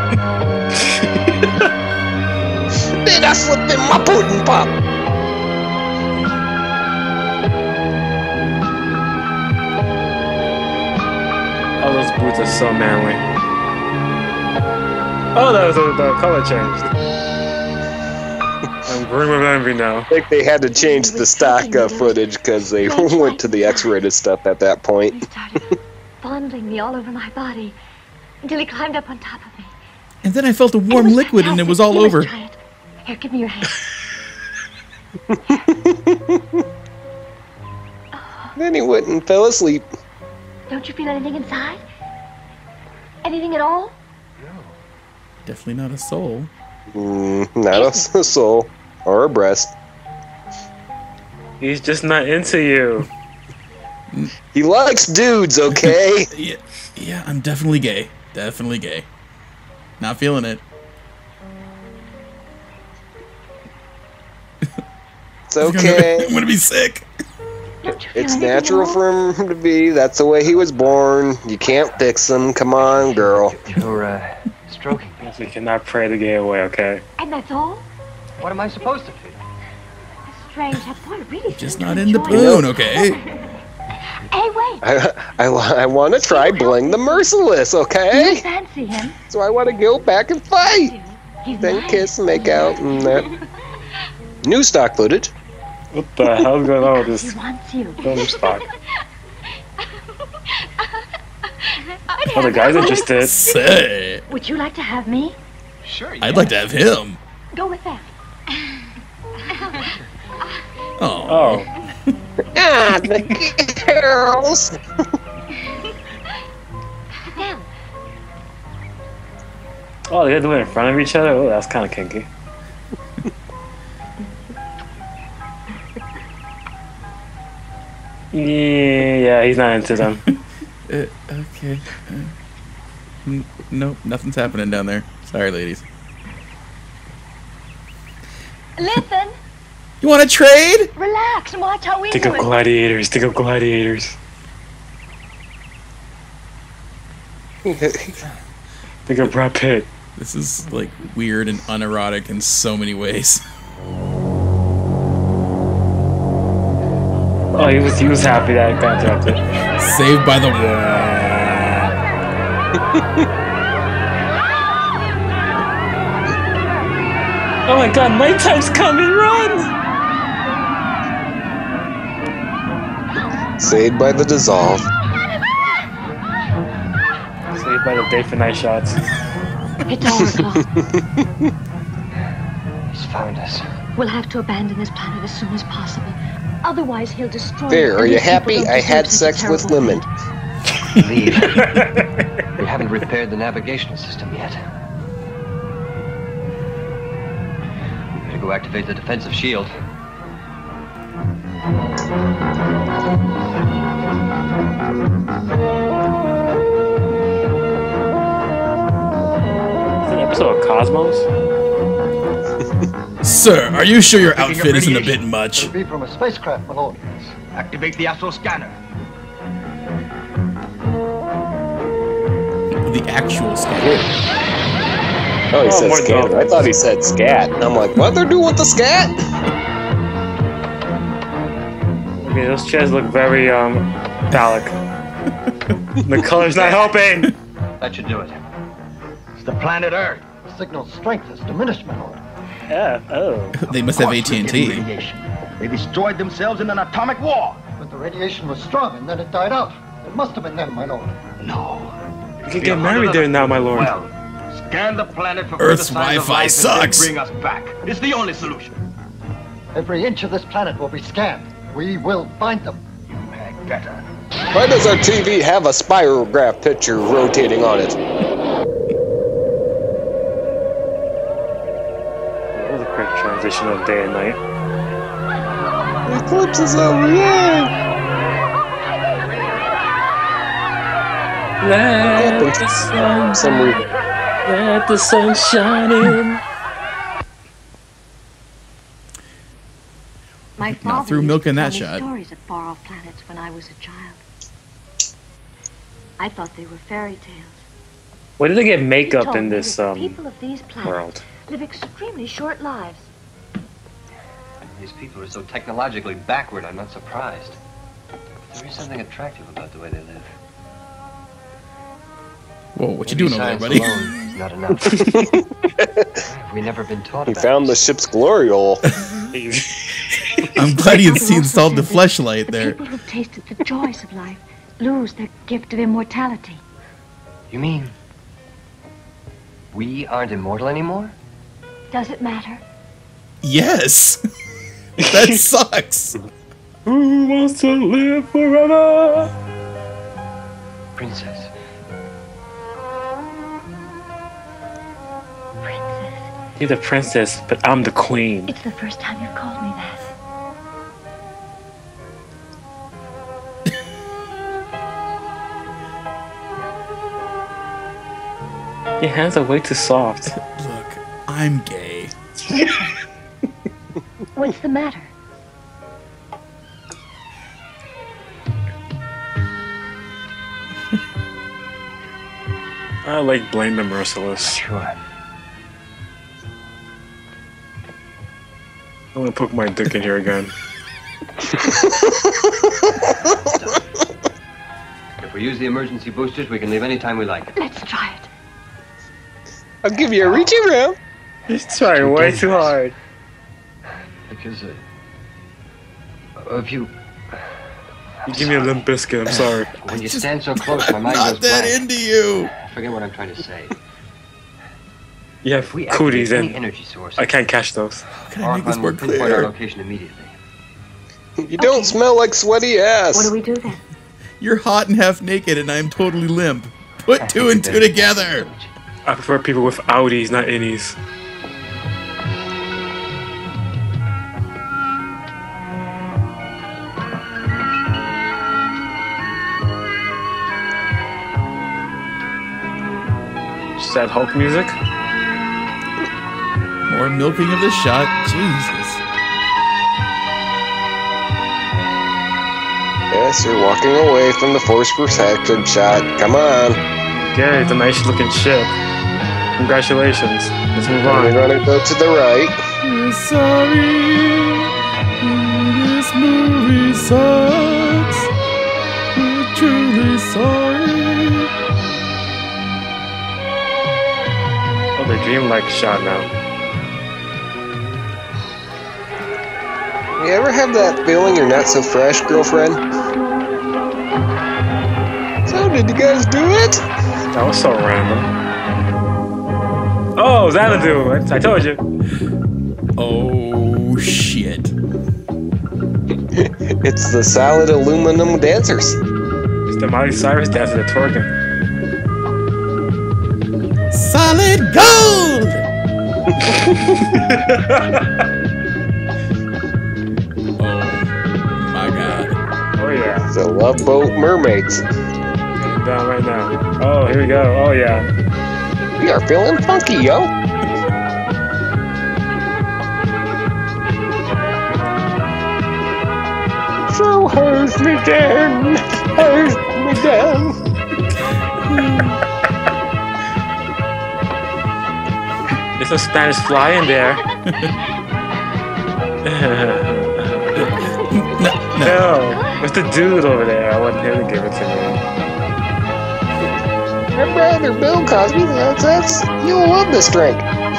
Then I slip in my pudding pop. Oh, those boots are so manly. Oh, that was the color changed. I'm green with envy now. I think they had to change the stock footage because they went to the X-rated stuff at that point. He started fondling me all over my body until he climbed up on top of me. And then I felt a warm liquid and it was all over. Here, give me your hand. Then he went and fell asleep. Don't you feel anything inside? Anything at all? Definitely not a soul. Not a soul or a breast. He's just not into you. He likes dudes, okay? Yeah, I'm definitely gay. Definitely gay. Not feeling it. It's okay. I'm gonna be sick. It's natural for him to be. That's the way he was born. You can't fix him. Come on, girl. You're, stroking me. We cannot pray the gay away, okay? And that's all? What am I supposed to feel? Strange, that boy really just not in the poon, okay? Hey, wait. I want to try Bling the Merciless, okay? You fancy him? So I want to go back and fight. He's Then nice. kiss, make out, and that. New stock footage. What the hell's going on with this? He wants you. Film stock. Oh, the guy's interested. Say. Would you like to have me? Sure. I'd like to have him. Go with that. Oh. Ah, the girls. Down. Oh, they're doing it in front of each other? Oh, that's kind of kinky. Yeah, he's not into them. Okay. Nope, nothing's happening down there. Sorry, ladies. Listen, You want to trade? relax and watch how we Think do of it. gladiators. Think of gladiators. Think of Brad Pitt. This is like weird and unerotic in so many ways. Oh, he was happy that it got interrupted. Saved by the wall. Oh my god, nighttime's coming, run! Saved by the dissolve. Saved by the day for night shots. It's all his fault. He's found us. We'll have to abandon this planet as soon as possible. Otherwise, he'll destroy. There, are you These people happy? don't I had deserve such a sex with terrible women. fate. Leave. We haven't repaired the navigational system yet. We better go activate the defensive shield. Is it an episode of Cosmos? Sir, are you sure your outfit isn't a bit much? It'll be from a spacecraft, my lord. Activate the astral scanner. The actual scanner. Oh, he said more scanner. dolphins. I thought he said scat. And I'm like, what they're doing with the scat? Okay, those chairs look very, phallic. The color's not helping! That should do it. It's the planet Earth. The signal's strength has diminished, my lord. Yeah, oh. They must have Of course we're getting AT&T. radiation. They destroyed themselves in an atomic war. But the radiation was strong and then it died out. It must have been them, my lord. No. You can get married there now, my lord. Well, scan the planet for Earth's further signs of Wi-Fi life sucks. And then bring us back. It's the only solution. Every inch of this planet will be scanned. We will find them. You had better. Why does our TV have a spirograph picture rotating on it? That was a quick transition of day and night. The eclipse is over, yay! Let the sun, Some reason. let the sun shine in. My father through used milk to in that tell me shot. stories of far-off planets when I was a child. I thought they were fairy tales. Where did they get He makeup told in me this, that the people of these planets world? live extremely short lives. These people are so technologically backward, I'm not surprised. But there is something attractive about the way they live. Whoa, what you Maybe doing over there, science buddy? alone is not enough. Have we never been taught He about found the ship's glory hole. I'm glad he Father also installed the said that fleshlight the there. people who've tasted the joys of life lose their gift of immortality. You mean we aren't immortal anymore? Does it matter? Yes! That sucks! Who wants to live forever? Princess. Princess, You're the princess, but I'm the queen. it's the first time you've called me that. Your hands are way too soft. Look, I'm gay. What's the matter? I like Blaine the Merciless. Sure. I'm gonna poke my dick in here again. If we use the emergency boosters, we can leave any time we like. Let's try it. I'll give you a reach around. He's trying way too hard. Because of you. You give me a limp biscuit, I'm sorry. When you stand so close, my mind Not goes that blank. into you! I forget what I'm trying to say. You have If we cooties activate any in. energy source, I can't catch those. Can I make this Archon more will pinpoint our clear? location immediately. You don't smell like sweaty ass. What do we do then? You're hot and half naked and I'm totally limp. Put two and two together! I prefer people with outies, not innies. Sad Hulk music? More milking of the shot. Jesus. Yes, you're walking away from the force protected shot. Come on. Yeah, it's a nice looking ship. Congratulations. Let's move We're on. gonna go to the right. We're sorry. This movie sucks. We're truly sorry. Oh, the dreamlike shot now. You ever have that feeling you're not so fresh, girlfriend? So, did you guys do it? That was so random. Oh, Xanadu! I told you. Oh, shit. It's the solid aluminum dancers. It's the Miley Cyrus dancing the twerking. Solid gold! Oh, my God. Oh, yeah. The Love Boat Mermaids. Going down right now. Oh, here we go. Oh, yeah. We are feeling funky, yo. So hold me down, hold me down. There's some Spanish fly in there. No, what's the dude over there? I want him to give it to me. My brother, Bill Cosby, that's you'll love this drink.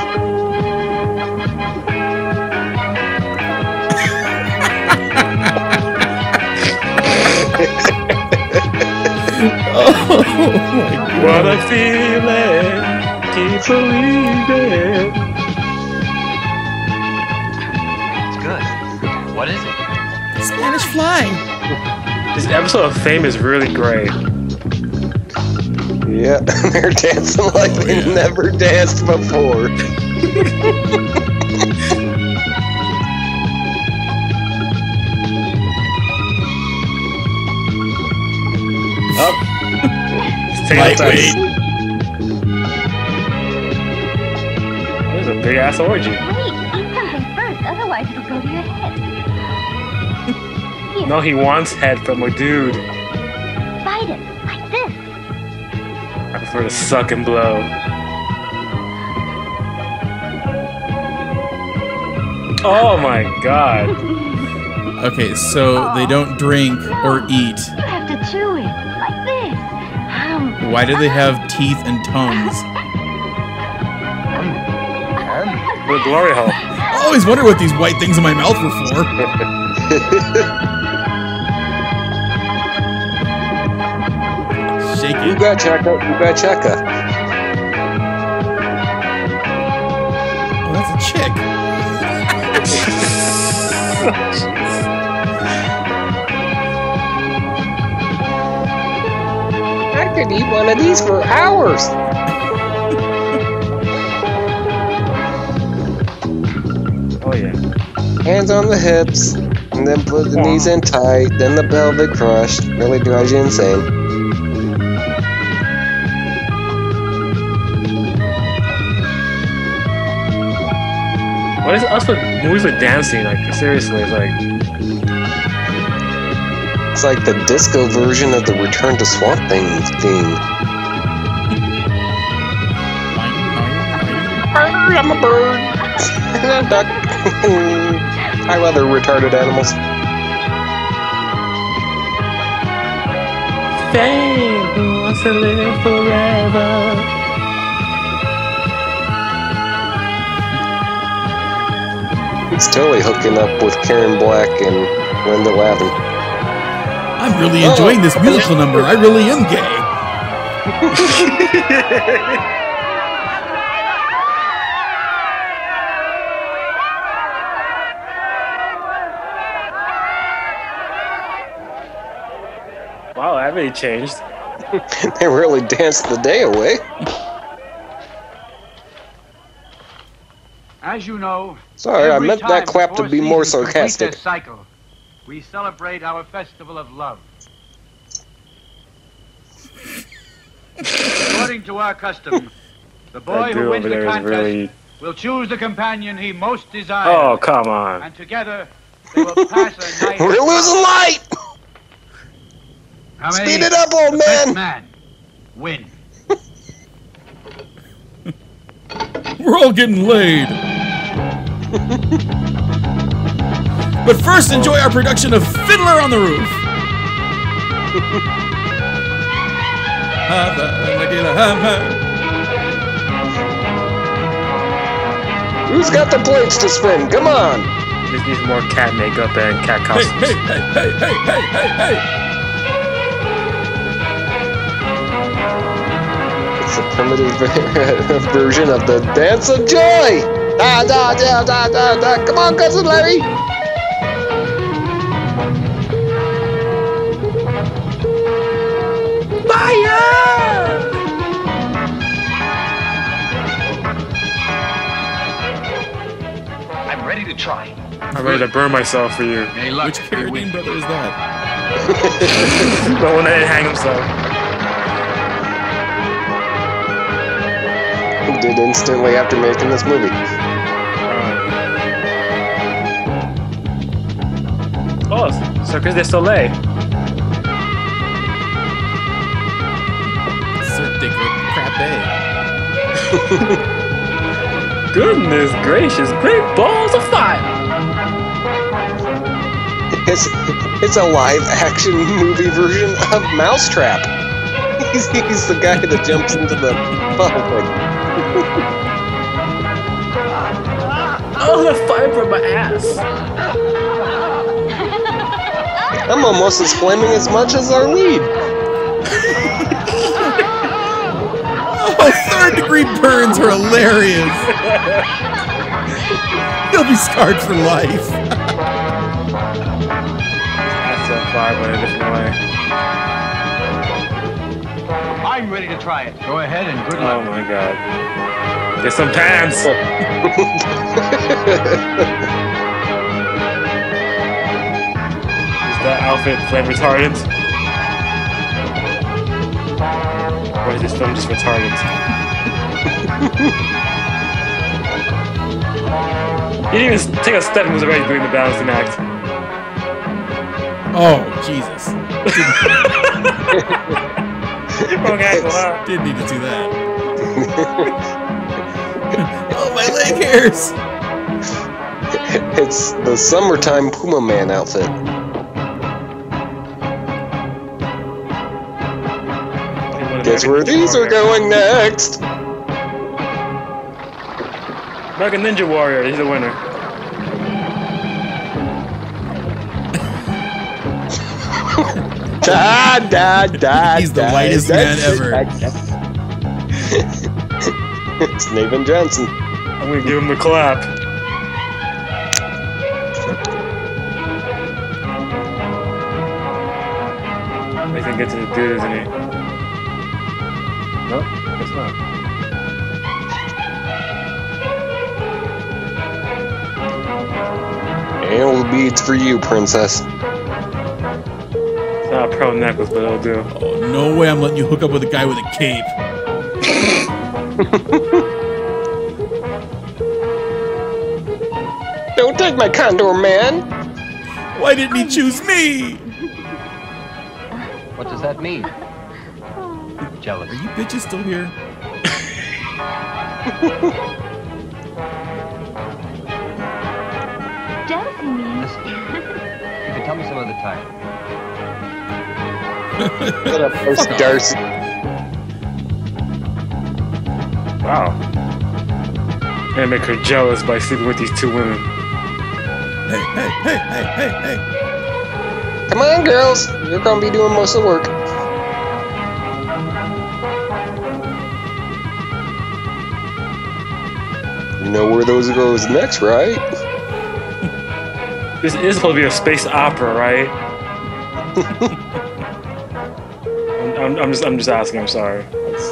Oh my God. What a feeling, keep believing. It's good. What is it? Spanish fly. This episode of Fame is really great. Yeah, they're dancing like they never danced before. Oh. Lightweight. There's a big ass orgy. Wait, eat something first, otherwise it'll go to your head. Here, No, he wants head from a dude. bite it, like this. I prefer to suck and blow. Oh my God. Okay, so they don't drink or eat. You have to chew it, like this. Why do they have teeth and tongues? The glory hole. I always wonder what these white things in my mouth were for. Shake it. Uga chaka, uga chaka. Oh, that's a chick. I could eat one of these for hours. Oh yeah. Hands on the hips, and then put the knees in tight, then the pelvic crush. Really drives you insane. What is us with movies with dancing? Like seriously, it's like It's like the disco version of the Return to Swamp Thing theme. I'm a bird. And a duck. I love their retarded animals. fame who wants to live forever. It's totally hooking up with Karen Black and Linda Lavin. I'm really enjoying this musical number. I really am gay. Wow, that really changed. They really danced the day away. As you know, Sorry, I every meant that time clap to four be more seasons complete sarcastic. their cycle, we celebrate our festival of love. According to our custom, the boy who wins the contest will choose the companion he most desires. Oh, come on. And together, they will pass a night. We're losing light! How many? Speed it up, old The man! best man win. We're all getting laid. But first, enjoy our production of Fiddler on the Roof. Who's got the plates to spin? Come on! This needs more cat makeup and cat costumes. Hey, hey, hey, hey, hey, hey, hey! It's a primitive version of the Dance of Joy! Come on, Cousin Larry! I'm ready to try. I'm ready to burn myself for you. Which Carradine brother is that? The one that didn't hang himself. He did instantly after making this movie. Oh, Circus du Soleil. Goodness gracious, great balls of fire! It's a live-action movie version of Mousetrap. He's the guy that jumps into the funnel thing. Oh, the fire from my ass! I'm almost as flaming as much as our lead. Oh, third-degree burns are hilarious. He'll be scarred for life. That's so fire, but a different way. I'm ready to try it. Go ahead and good luck. Oh my god. Get some pants! Is that outfit flame retardant? Or is this film just retardant? He didn't even take a step and was already doing the balancing act. Oh, Jesus. Wrong angle, huh? Didn't need to do that. Oh, my leg hairs! It's the summertime Puma Man outfit. Guess where these are going next? American Ninja Warrior, he's the winner. He's the whitest man ever. It's Nathan Johnson. I'm gonna give him the clap. Nathan gets to the dude, isn't he? Nope, guess not. Anal beads for you, princess. It's not a pearl necklace, but it'll do. Oh, no way I'm letting you hook up with a guy with a cape. Don't take my condor, man. Why didn't he choose me? What does that mean? Jealous. Are you bitches still here? Jealousy means. You can tell me some other time. What up, Post Darcy? Wow. Gonna make her jealous by sleeping with these two women. Hey. Come on, girls. You're gonna be doing most of the work. You know where those goes next, right? This is supposed to be a space opera, right? I'm just asking. I'm sorry.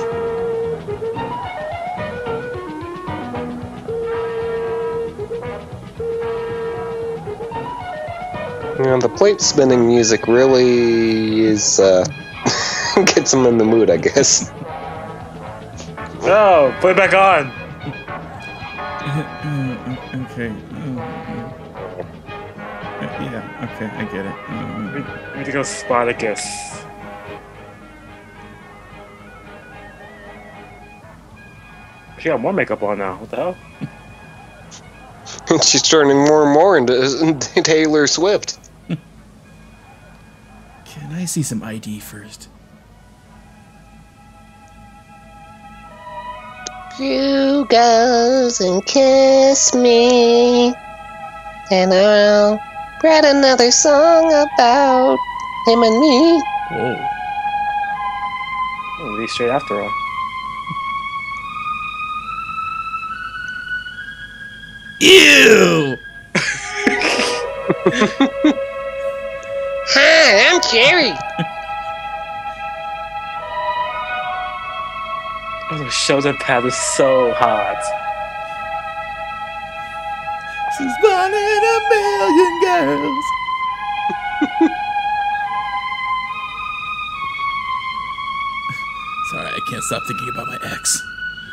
You know, the plate spinning music really is gets them in the mood, I guess. No, put it back on. Okay. Yeah, okay, I get it. We need to go Spartacus. She got more makeup on now. What the hell? She's turning more and more into Taylor Swift. Can I see some ID first? You goes and kiss me, and I'll write another song about him and me. Whoa. Oh, be straight after all. Ew! Hi, I'm Cherry. Oh, the shoulder pad is so hot. She's one in a million girls. Sorry, I can't stop thinking about my ex.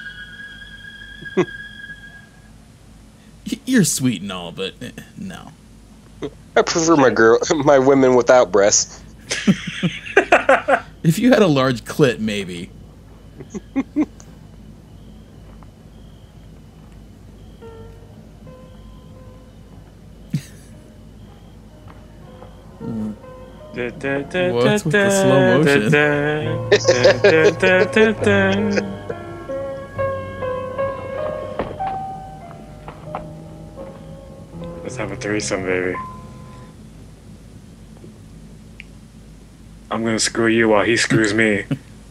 You're sweet and all, but no. I prefer my women without breasts. If you had a large clit, maybe. What's with the slow motion? Let's have a threesome, baby. I'm gonna screw you while he screws me.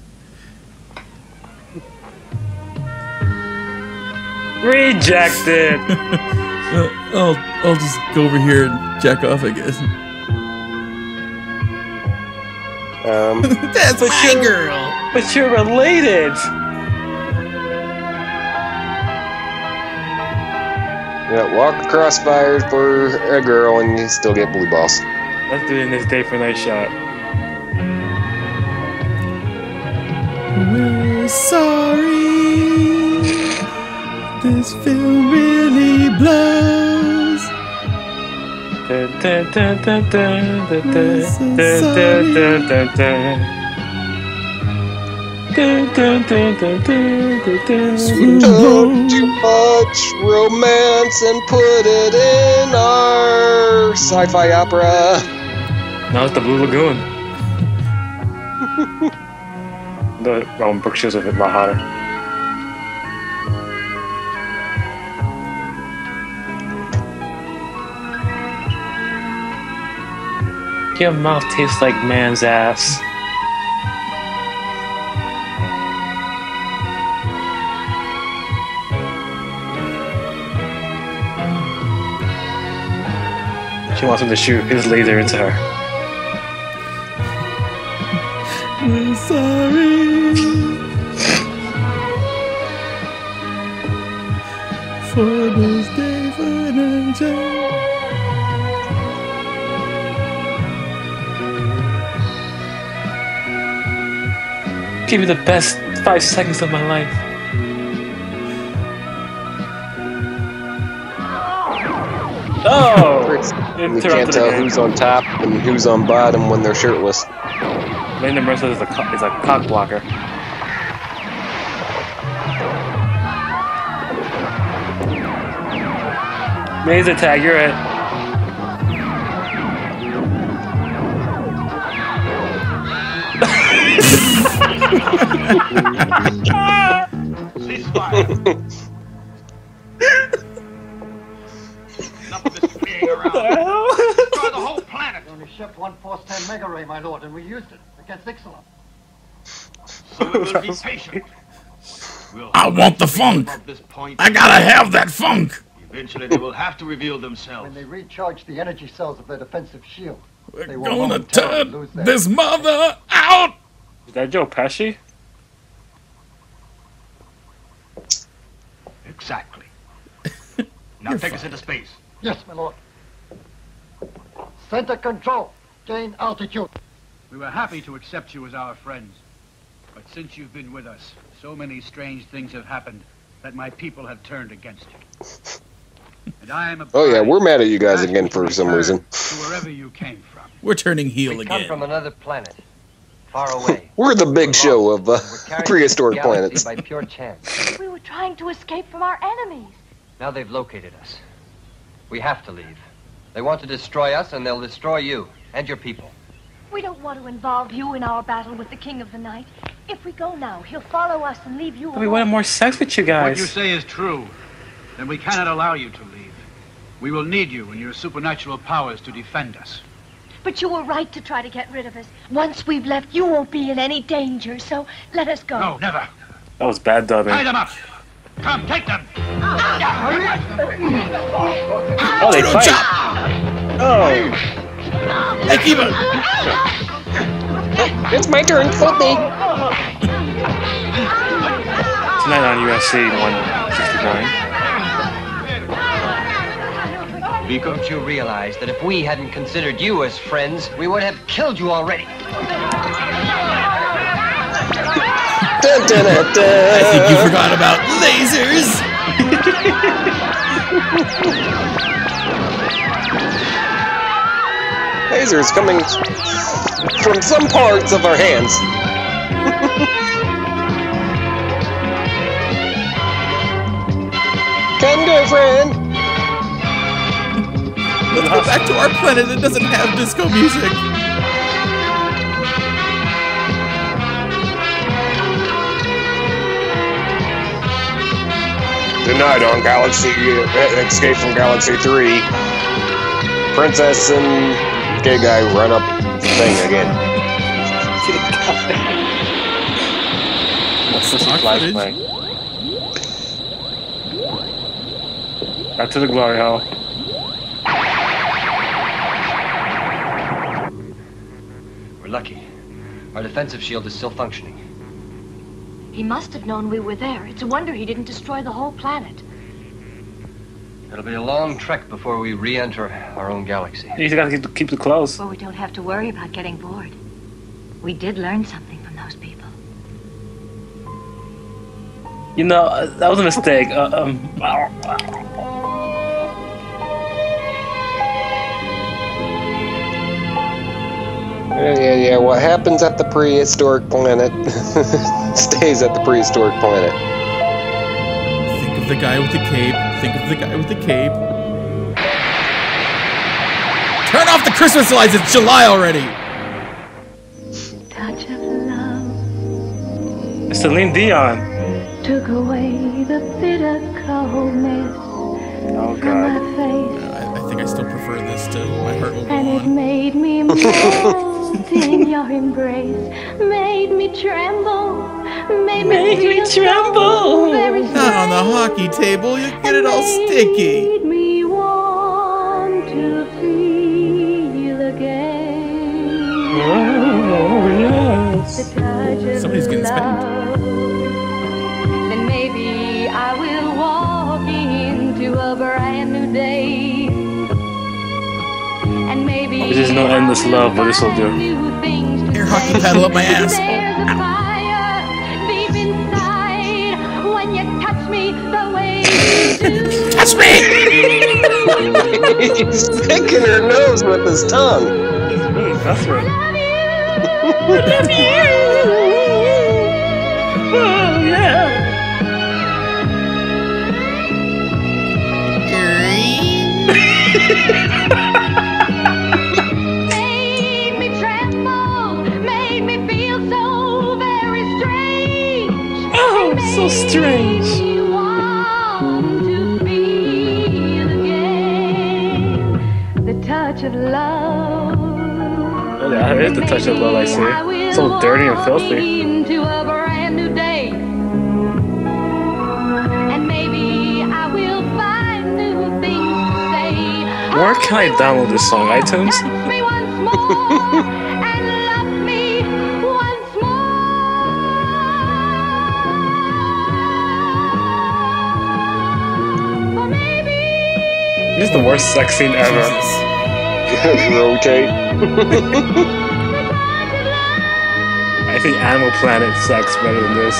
Rejected! I'll just go over here and jack off, I guess. That's my girl! But you're related! Yeah, walk across fires for a girl and you still get blue balls. Let's do it in this day for night shot. We're sorry. This film really blows. Took too much romance and put it in our sci-fi opera. Now it's the Blue Lagoon. The Brook shows a bit more hotter. Your mouth tastes like man's ass. She wants him to shoot his laser into her. We're sorry for this day for nature. Give me the best 5 seconds of my life. Oh! You can't tell who's on top and who's on bottom when they're shirtless. Linda Mercer is a cock blocker. Laser tag, you're it. Ceasefire. Enough of this being around. Destroy the whole planet. We only shipped one Force 10 mega ray, my lord, and we used it against Ixalan. So we will be patient. I want the funk. I gotta have that funk. Eventually, they will have to reveal themselves. When they recharge the energy cells of their defensive shield, we're they will gonna momentarily turn lose their this mother out. Is that Joe Pesci? Exactly. Now take us into space. Yes, my lord. Center control. Gain altitude. We were happy to accept you as our friends. But since you've been with us, so many strange things have happened that my people have turned against you. And I am Oh yeah, we're mad at you guys again for some reason. To wherever you came from. We're turning heel We again. come from another planet, far away. We're the big show of prehistoric planets. By pure chance. We were trying to escape from our enemies. Now they've located us. We have to leave. They want to destroy us, and they'll destroy you and your people. We don't want to involve you in our battle with the King of the Night. If we go now, he'll follow us and leave you alone. We wanted more sex with you guys. What you say is true. Then we cannot allow you to leave. We will need you and your supernatural powers to defend us. But you were right to try to get rid of us. Once we've left, you won't be in any danger, so let us go. No, never. That was bad dubbing. Tie them up. Come, take them! Oh, they fight! Oh! Hey, Kiva! It's my turn, flip me! Tonight on UFC 169. Don't you realize that if we hadn't considered you as friends, we would have killed you already? Dun, dun, dun, dun. I think you forgot about lasers! Lasers coming from some parts of our hands. Come go, friend! Let's go back to our planet that doesn't have disco music. Tonight on Escape from Galaxy 3, Princess and gay guy run up the thing again. What's this flashback? Back to the glory hole. We're lucky. Our defensive shield is still functioning. He must have known we were there. It's a wonder he didn't destroy the whole planet. It'll be a long trek before we re-enter our own galaxy. You gotta keep the clothes. Well, we don't have to worry about getting bored. We did learn something from those people. You know, that was a mistake. Yeah, what happens at the prehistoric planet stays at the prehistoric planet. Think of the guy with the cape. Think of the guy with the cape. Turn off the Christmas lights, it's July already! Touch of love It's Celine Dion. took away the bitter coldness Oh from god. my face, I think I still prefer this to My Heart Will Go and it On. made me melt in your embrace, made me tremble, made me feel so very Not on the hockey table, you get it all sticky. made me want to feel again. Oh, yes. The touch of Somebody's getting spanked. love. Then maybe I will walk into a brand new day. And maybe This is no endless love, but this will do. Air hockey paddle up my ass. There's a fire deep inside when you touch me the way you do. Touch me! He's picking her nose with his tongue. It's really desperate. I love you. Oh, yeah. Made me tremble, made me feel so very strange. Oh, so strange. Made me want to feel again the touch of love. Yeah, it is the touch of love, I see. So dirty and filthy. Into a brand new day. And maybe I will find new things to say. Where can I download this song? iTunes? Touch me once more and love me once more. Or maybe This is the worst sex scene ever. Rotate. I think Animal Planet sucks better than this.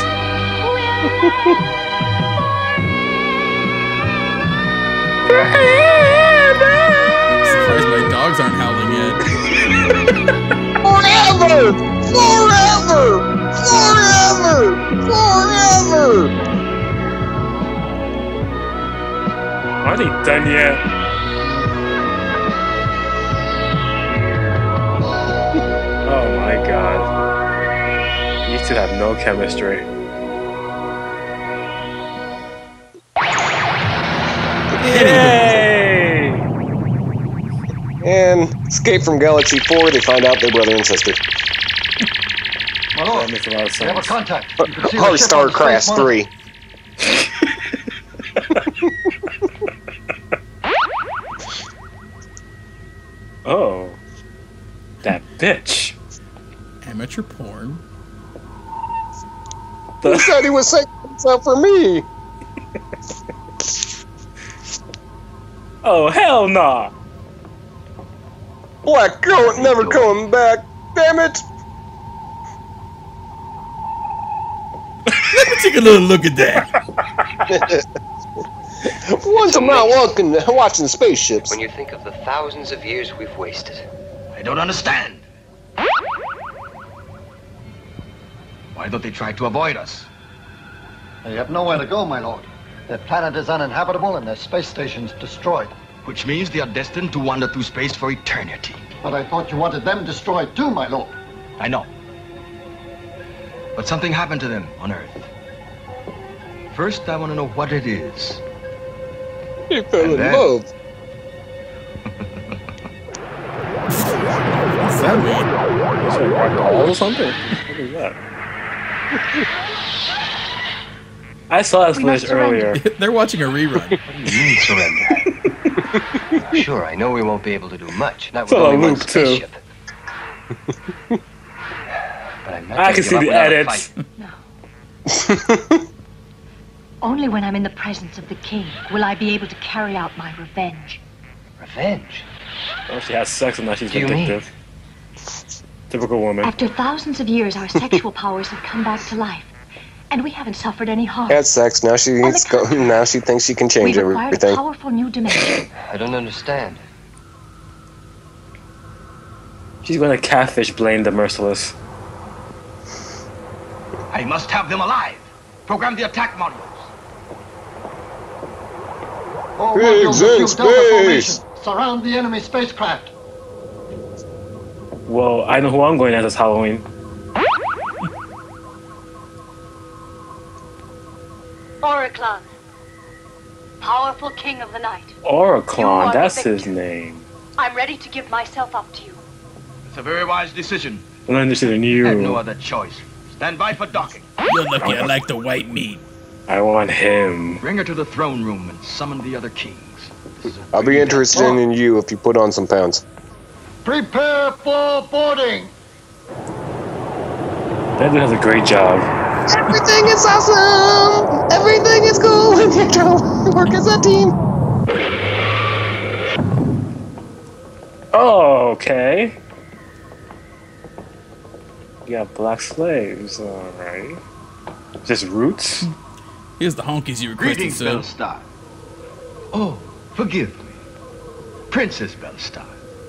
I'm surprised my dogs aren't howling yet. Forever! Forever! Forever! Forever! Are they done yet? Oh my god. You two have no chemistry. Yay! And Escape from Galaxy 4, they find out they're brother and sister. That makes a lot of We have a sense. contact. Or Starcrash 3. Oh. That bitch. Amateur porn. Who said he was saying himself for me? Oh, hell nah. Black goat never coming back. Damn it. Let me take a little look at that. Once I'm not watching spaceships. When you think of the thousands of years we've wasted. I don't understand. Why don't they try to avoid us? They have nowhere to go, my lord. Their planet is uninhabitable and their space station's destroyed. Which means they are destined to wander through space for eternity. But I thought you wanted them destroyed too, my lord. I know. But something happened to them on Earth. First, I want to know what it is. He fell in love. What's that mean? Is it rock balls or something? What is that? I saw that footage earlier. They're watching a rerun. What do you mean surrender? Sure, I know we won't be able to do much. Not with It's only on one loop, too. spaceship. But I'm not I gonna can give see up the without a edits. fight. Only when I'm in the presence of the king will I be able to carry out my revenge. Revenge? Oh, she has sex and now she's What do you mean? vindictive. Typical woman. After thousands of years, our sexual powers have come back to life, and we haven't suffered any harm. Had sex. Now she needs to go. Now she thinks she can change We've acquired a everything. powerful new dimension. I don't understand. She's gonna catfish blame the merciless. I must have them alive. Program the attack modules. All Pigs modules of in New Delta formation. space. Surround the enemy spacecraft. Well, I know who I'm going as this Halloween. Oriclon, powerful king of the night. You Oriclon, are the that's his victor. name. I'm ready to give myself up to you. It's a very wise decision. I'm not interested in I have no you. other choice. Stand by for docking. You're lucky I like the white meat. I want him. Bring her to the throne room and summon the other kings. I'll be interested in you if you put on some pounds. Prepare for boarding. That dude has a great job. Everything is awesome. Everything is cool when you try to work as a team. Oh, okay. You got black slaves, alright. Just roots? Here's the honkies you requested, Greetings, sir. Bellstar. Oh, forgive me. Princess Bellstar.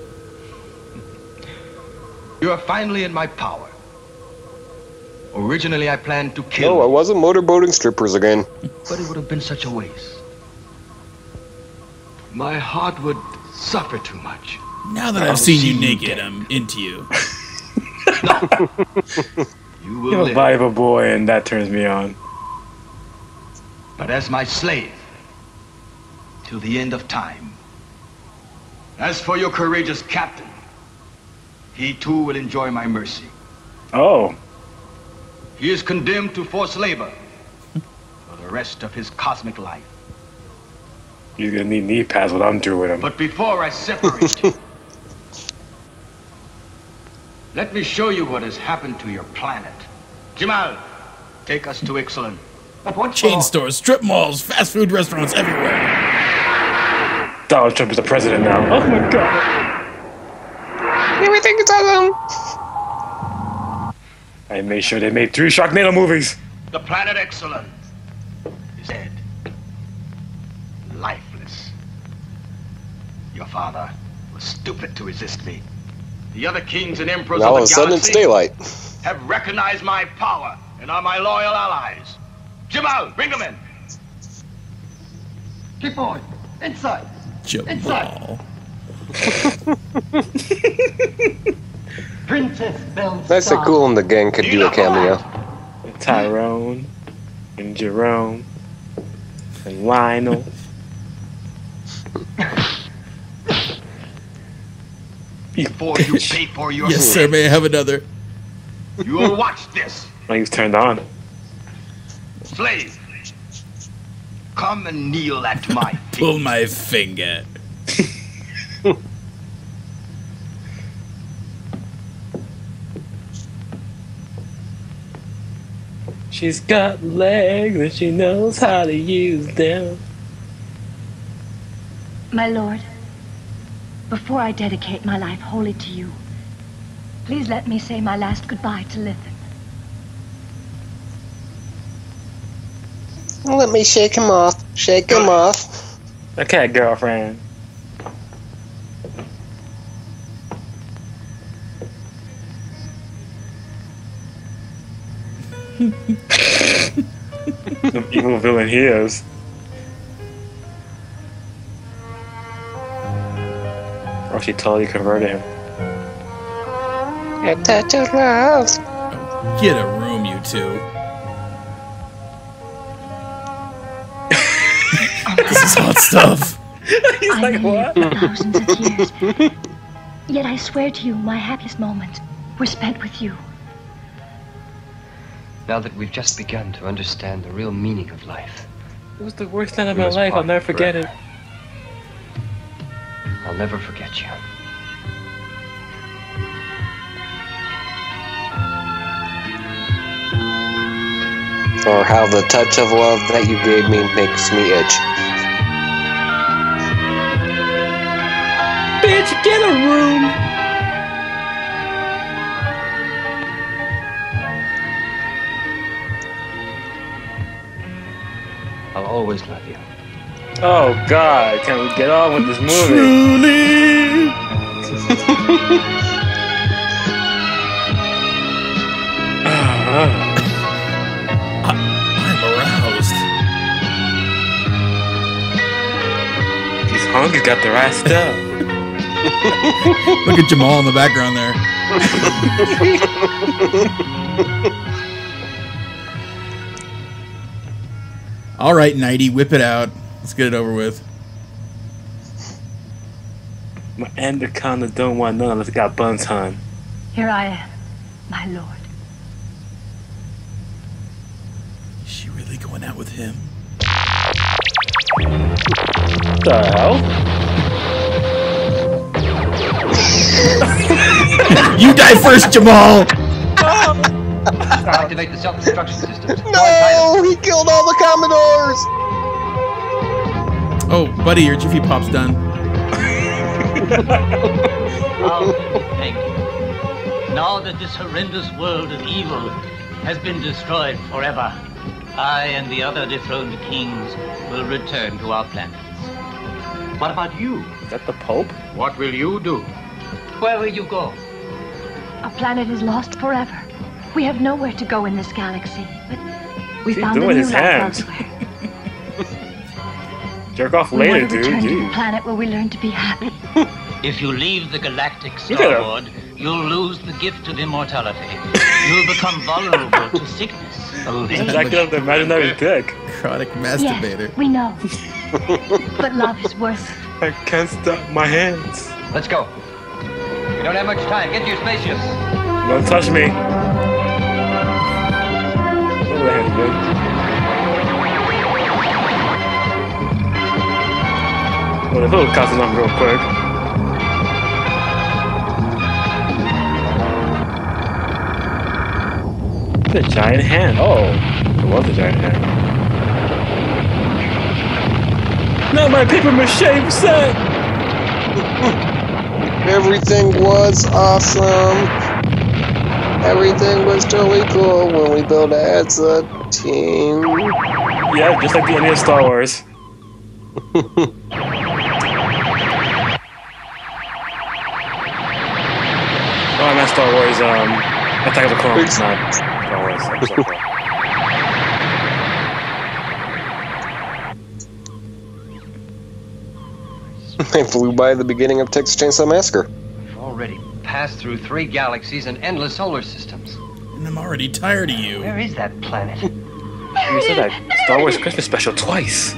You are finally in my power. Originally, I planned to kill No, I you, wasn't motorboating strippers again. but it would have been such a waste. My heart would suffer too much. Now that I've seen you naked, I'm into you. You will You're a live, Bible boy, and that turns me on. but as my slave, till the end of time. As for your courageous captain, he too will enjoy my mercy. Oh. He is condemned to forced labor for the rest of his cosmic life. You're gonna need knee pads what I'm doing with him. But before I separate you, let me show you what has happened to your planet. Jamal, take us to Ixalan. But what Chain stores, strip malls, fast food restaurants everywhere. Donald Trump is the president now. Oh my god. Everything is awesome. I made sure they made 3 Sharknado movies. The planet Ixalan is dead. Lifeless. Your father was stupid to resist me. The other kings and emperors Now all of of the a sudden it's galaxy daylight. have recognized my power and are my loyal allies. Jamal, bring them in. Keep going. Inside. Jamal. Princess Bellstar. That's so cool and the gang could do a cameo. Tyrone and Jerome and Lionel. Before you pay for your Yes, sir. May I have another? You will watch this. Oh, he's turned on. Slave, come and kneel at my feet. Pull my finger. She's got legs and she knows how to use them. My lord, before I dedicate my life wholly to you, please let me say my last goodbye to Lithen. Let me shake him off. Shake him off. Okay, girlfriend. The evil villain he is. Oh, she totally converted him. A touch of love. Get a room, you two. This is hot stuff. He's I like, what? Thousands of years. Yet I swear to you, my happiest moments were spent with you. Now that we've just begun to understand the real meaning of life. It was the worst night of my life. I'll never forget it. I'll never forget you. Or how the touch of love that you gave me makes me itch. Bitch, get a room! I'll always love you. Oh God, can we get on with this movie? Truly. I'm aroused. These hunkies got the right stuff. Look at Jamal in the background there. All right, Nighty, whip it out. Let's get it over with. My anaconda don't want none unless it got buns, hon. Here I am, my lord. Is she really going out with him? What the hell? You die first, Jamal! Activate the self-destruction systems. No! He killed all the Commodores! Oh, buddy, your Jiffy Pop's done. Oh, thank you. Now that this horrendous world of evil has been destroyed forever, I and the other dethroned kings will return to our planets. What about you? Is that the Pope? What will you do? Where will you go? Our planet is lost forever. We have nowhere to go in this galaxy, but we He's found a doing new his life hands. elsewhere. Jerk off We later, want to dude. return to the Jeez. planet where we learn to be happy. If you leave the galactic Look at him. starboard, you'll lose the gift of immortality. You'll become vulnerable to sickness. He's jacking up the imaginary dick. Chronic masturbator. Yes, we know. But love is worth it. I can't stop my hands. Let's go. We don't have much time. Get to your spaceships. Don't touch me. Look at the hands, dude. Well, the little cost them real quick. The giant hand. Oh, it was a giant hand. Not my paper mache set. Everything was awesome. Everything was totally cool when we built as a team. Yeah, just like the ending of Star Wars. Oh, I meant Star Wars, Attack of the Clones, not Star Wars. Episode 4. I flew by the beginning of Texas Chainsaw Massacre. We've already passed through 3 galaxies and endless solar systems. And I'm already tired of you. Where is that planet? You said that Star Wars Christmas special twice.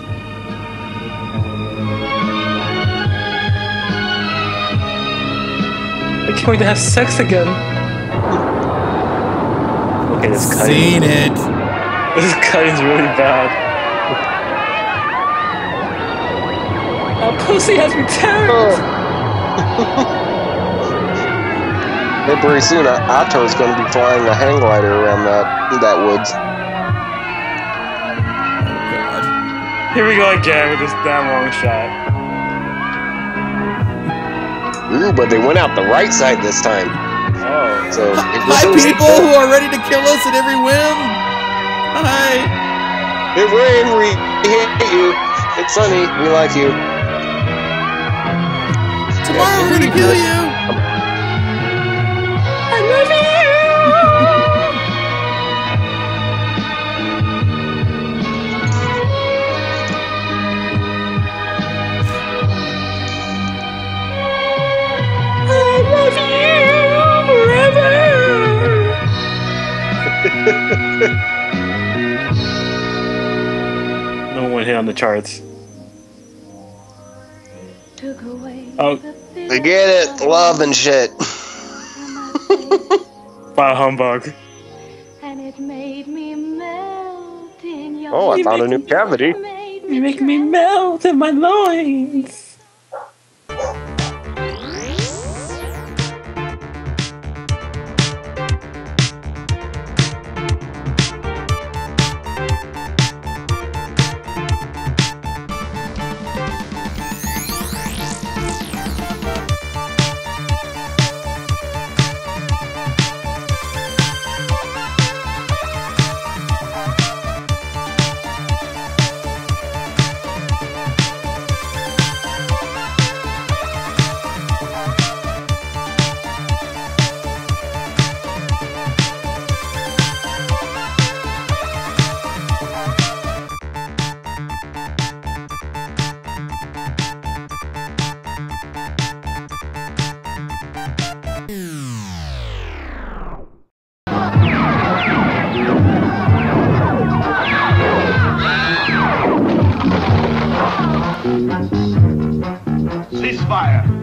I can't wait to have sex again. Okay, this cutting. Seen it. This cutting's really bad. Our pussy has returned! Hey, pretty soon, Otto's going to be flying a hang glider around that woods. Here we go again with this damn long shot. Ooh, but they went out the right side this time. Oh. So Hi, people who are ready to kill us at every whim. Hi. If we're in, we hate you. It's sunny. We like you. Tomorrow we're gonna kill you. I love you. No one hit on the charts. Oh, I get it. Love and shit. Bah humbug. Oh, I found a new cavity. You make me melt in my loins. Ceasefire.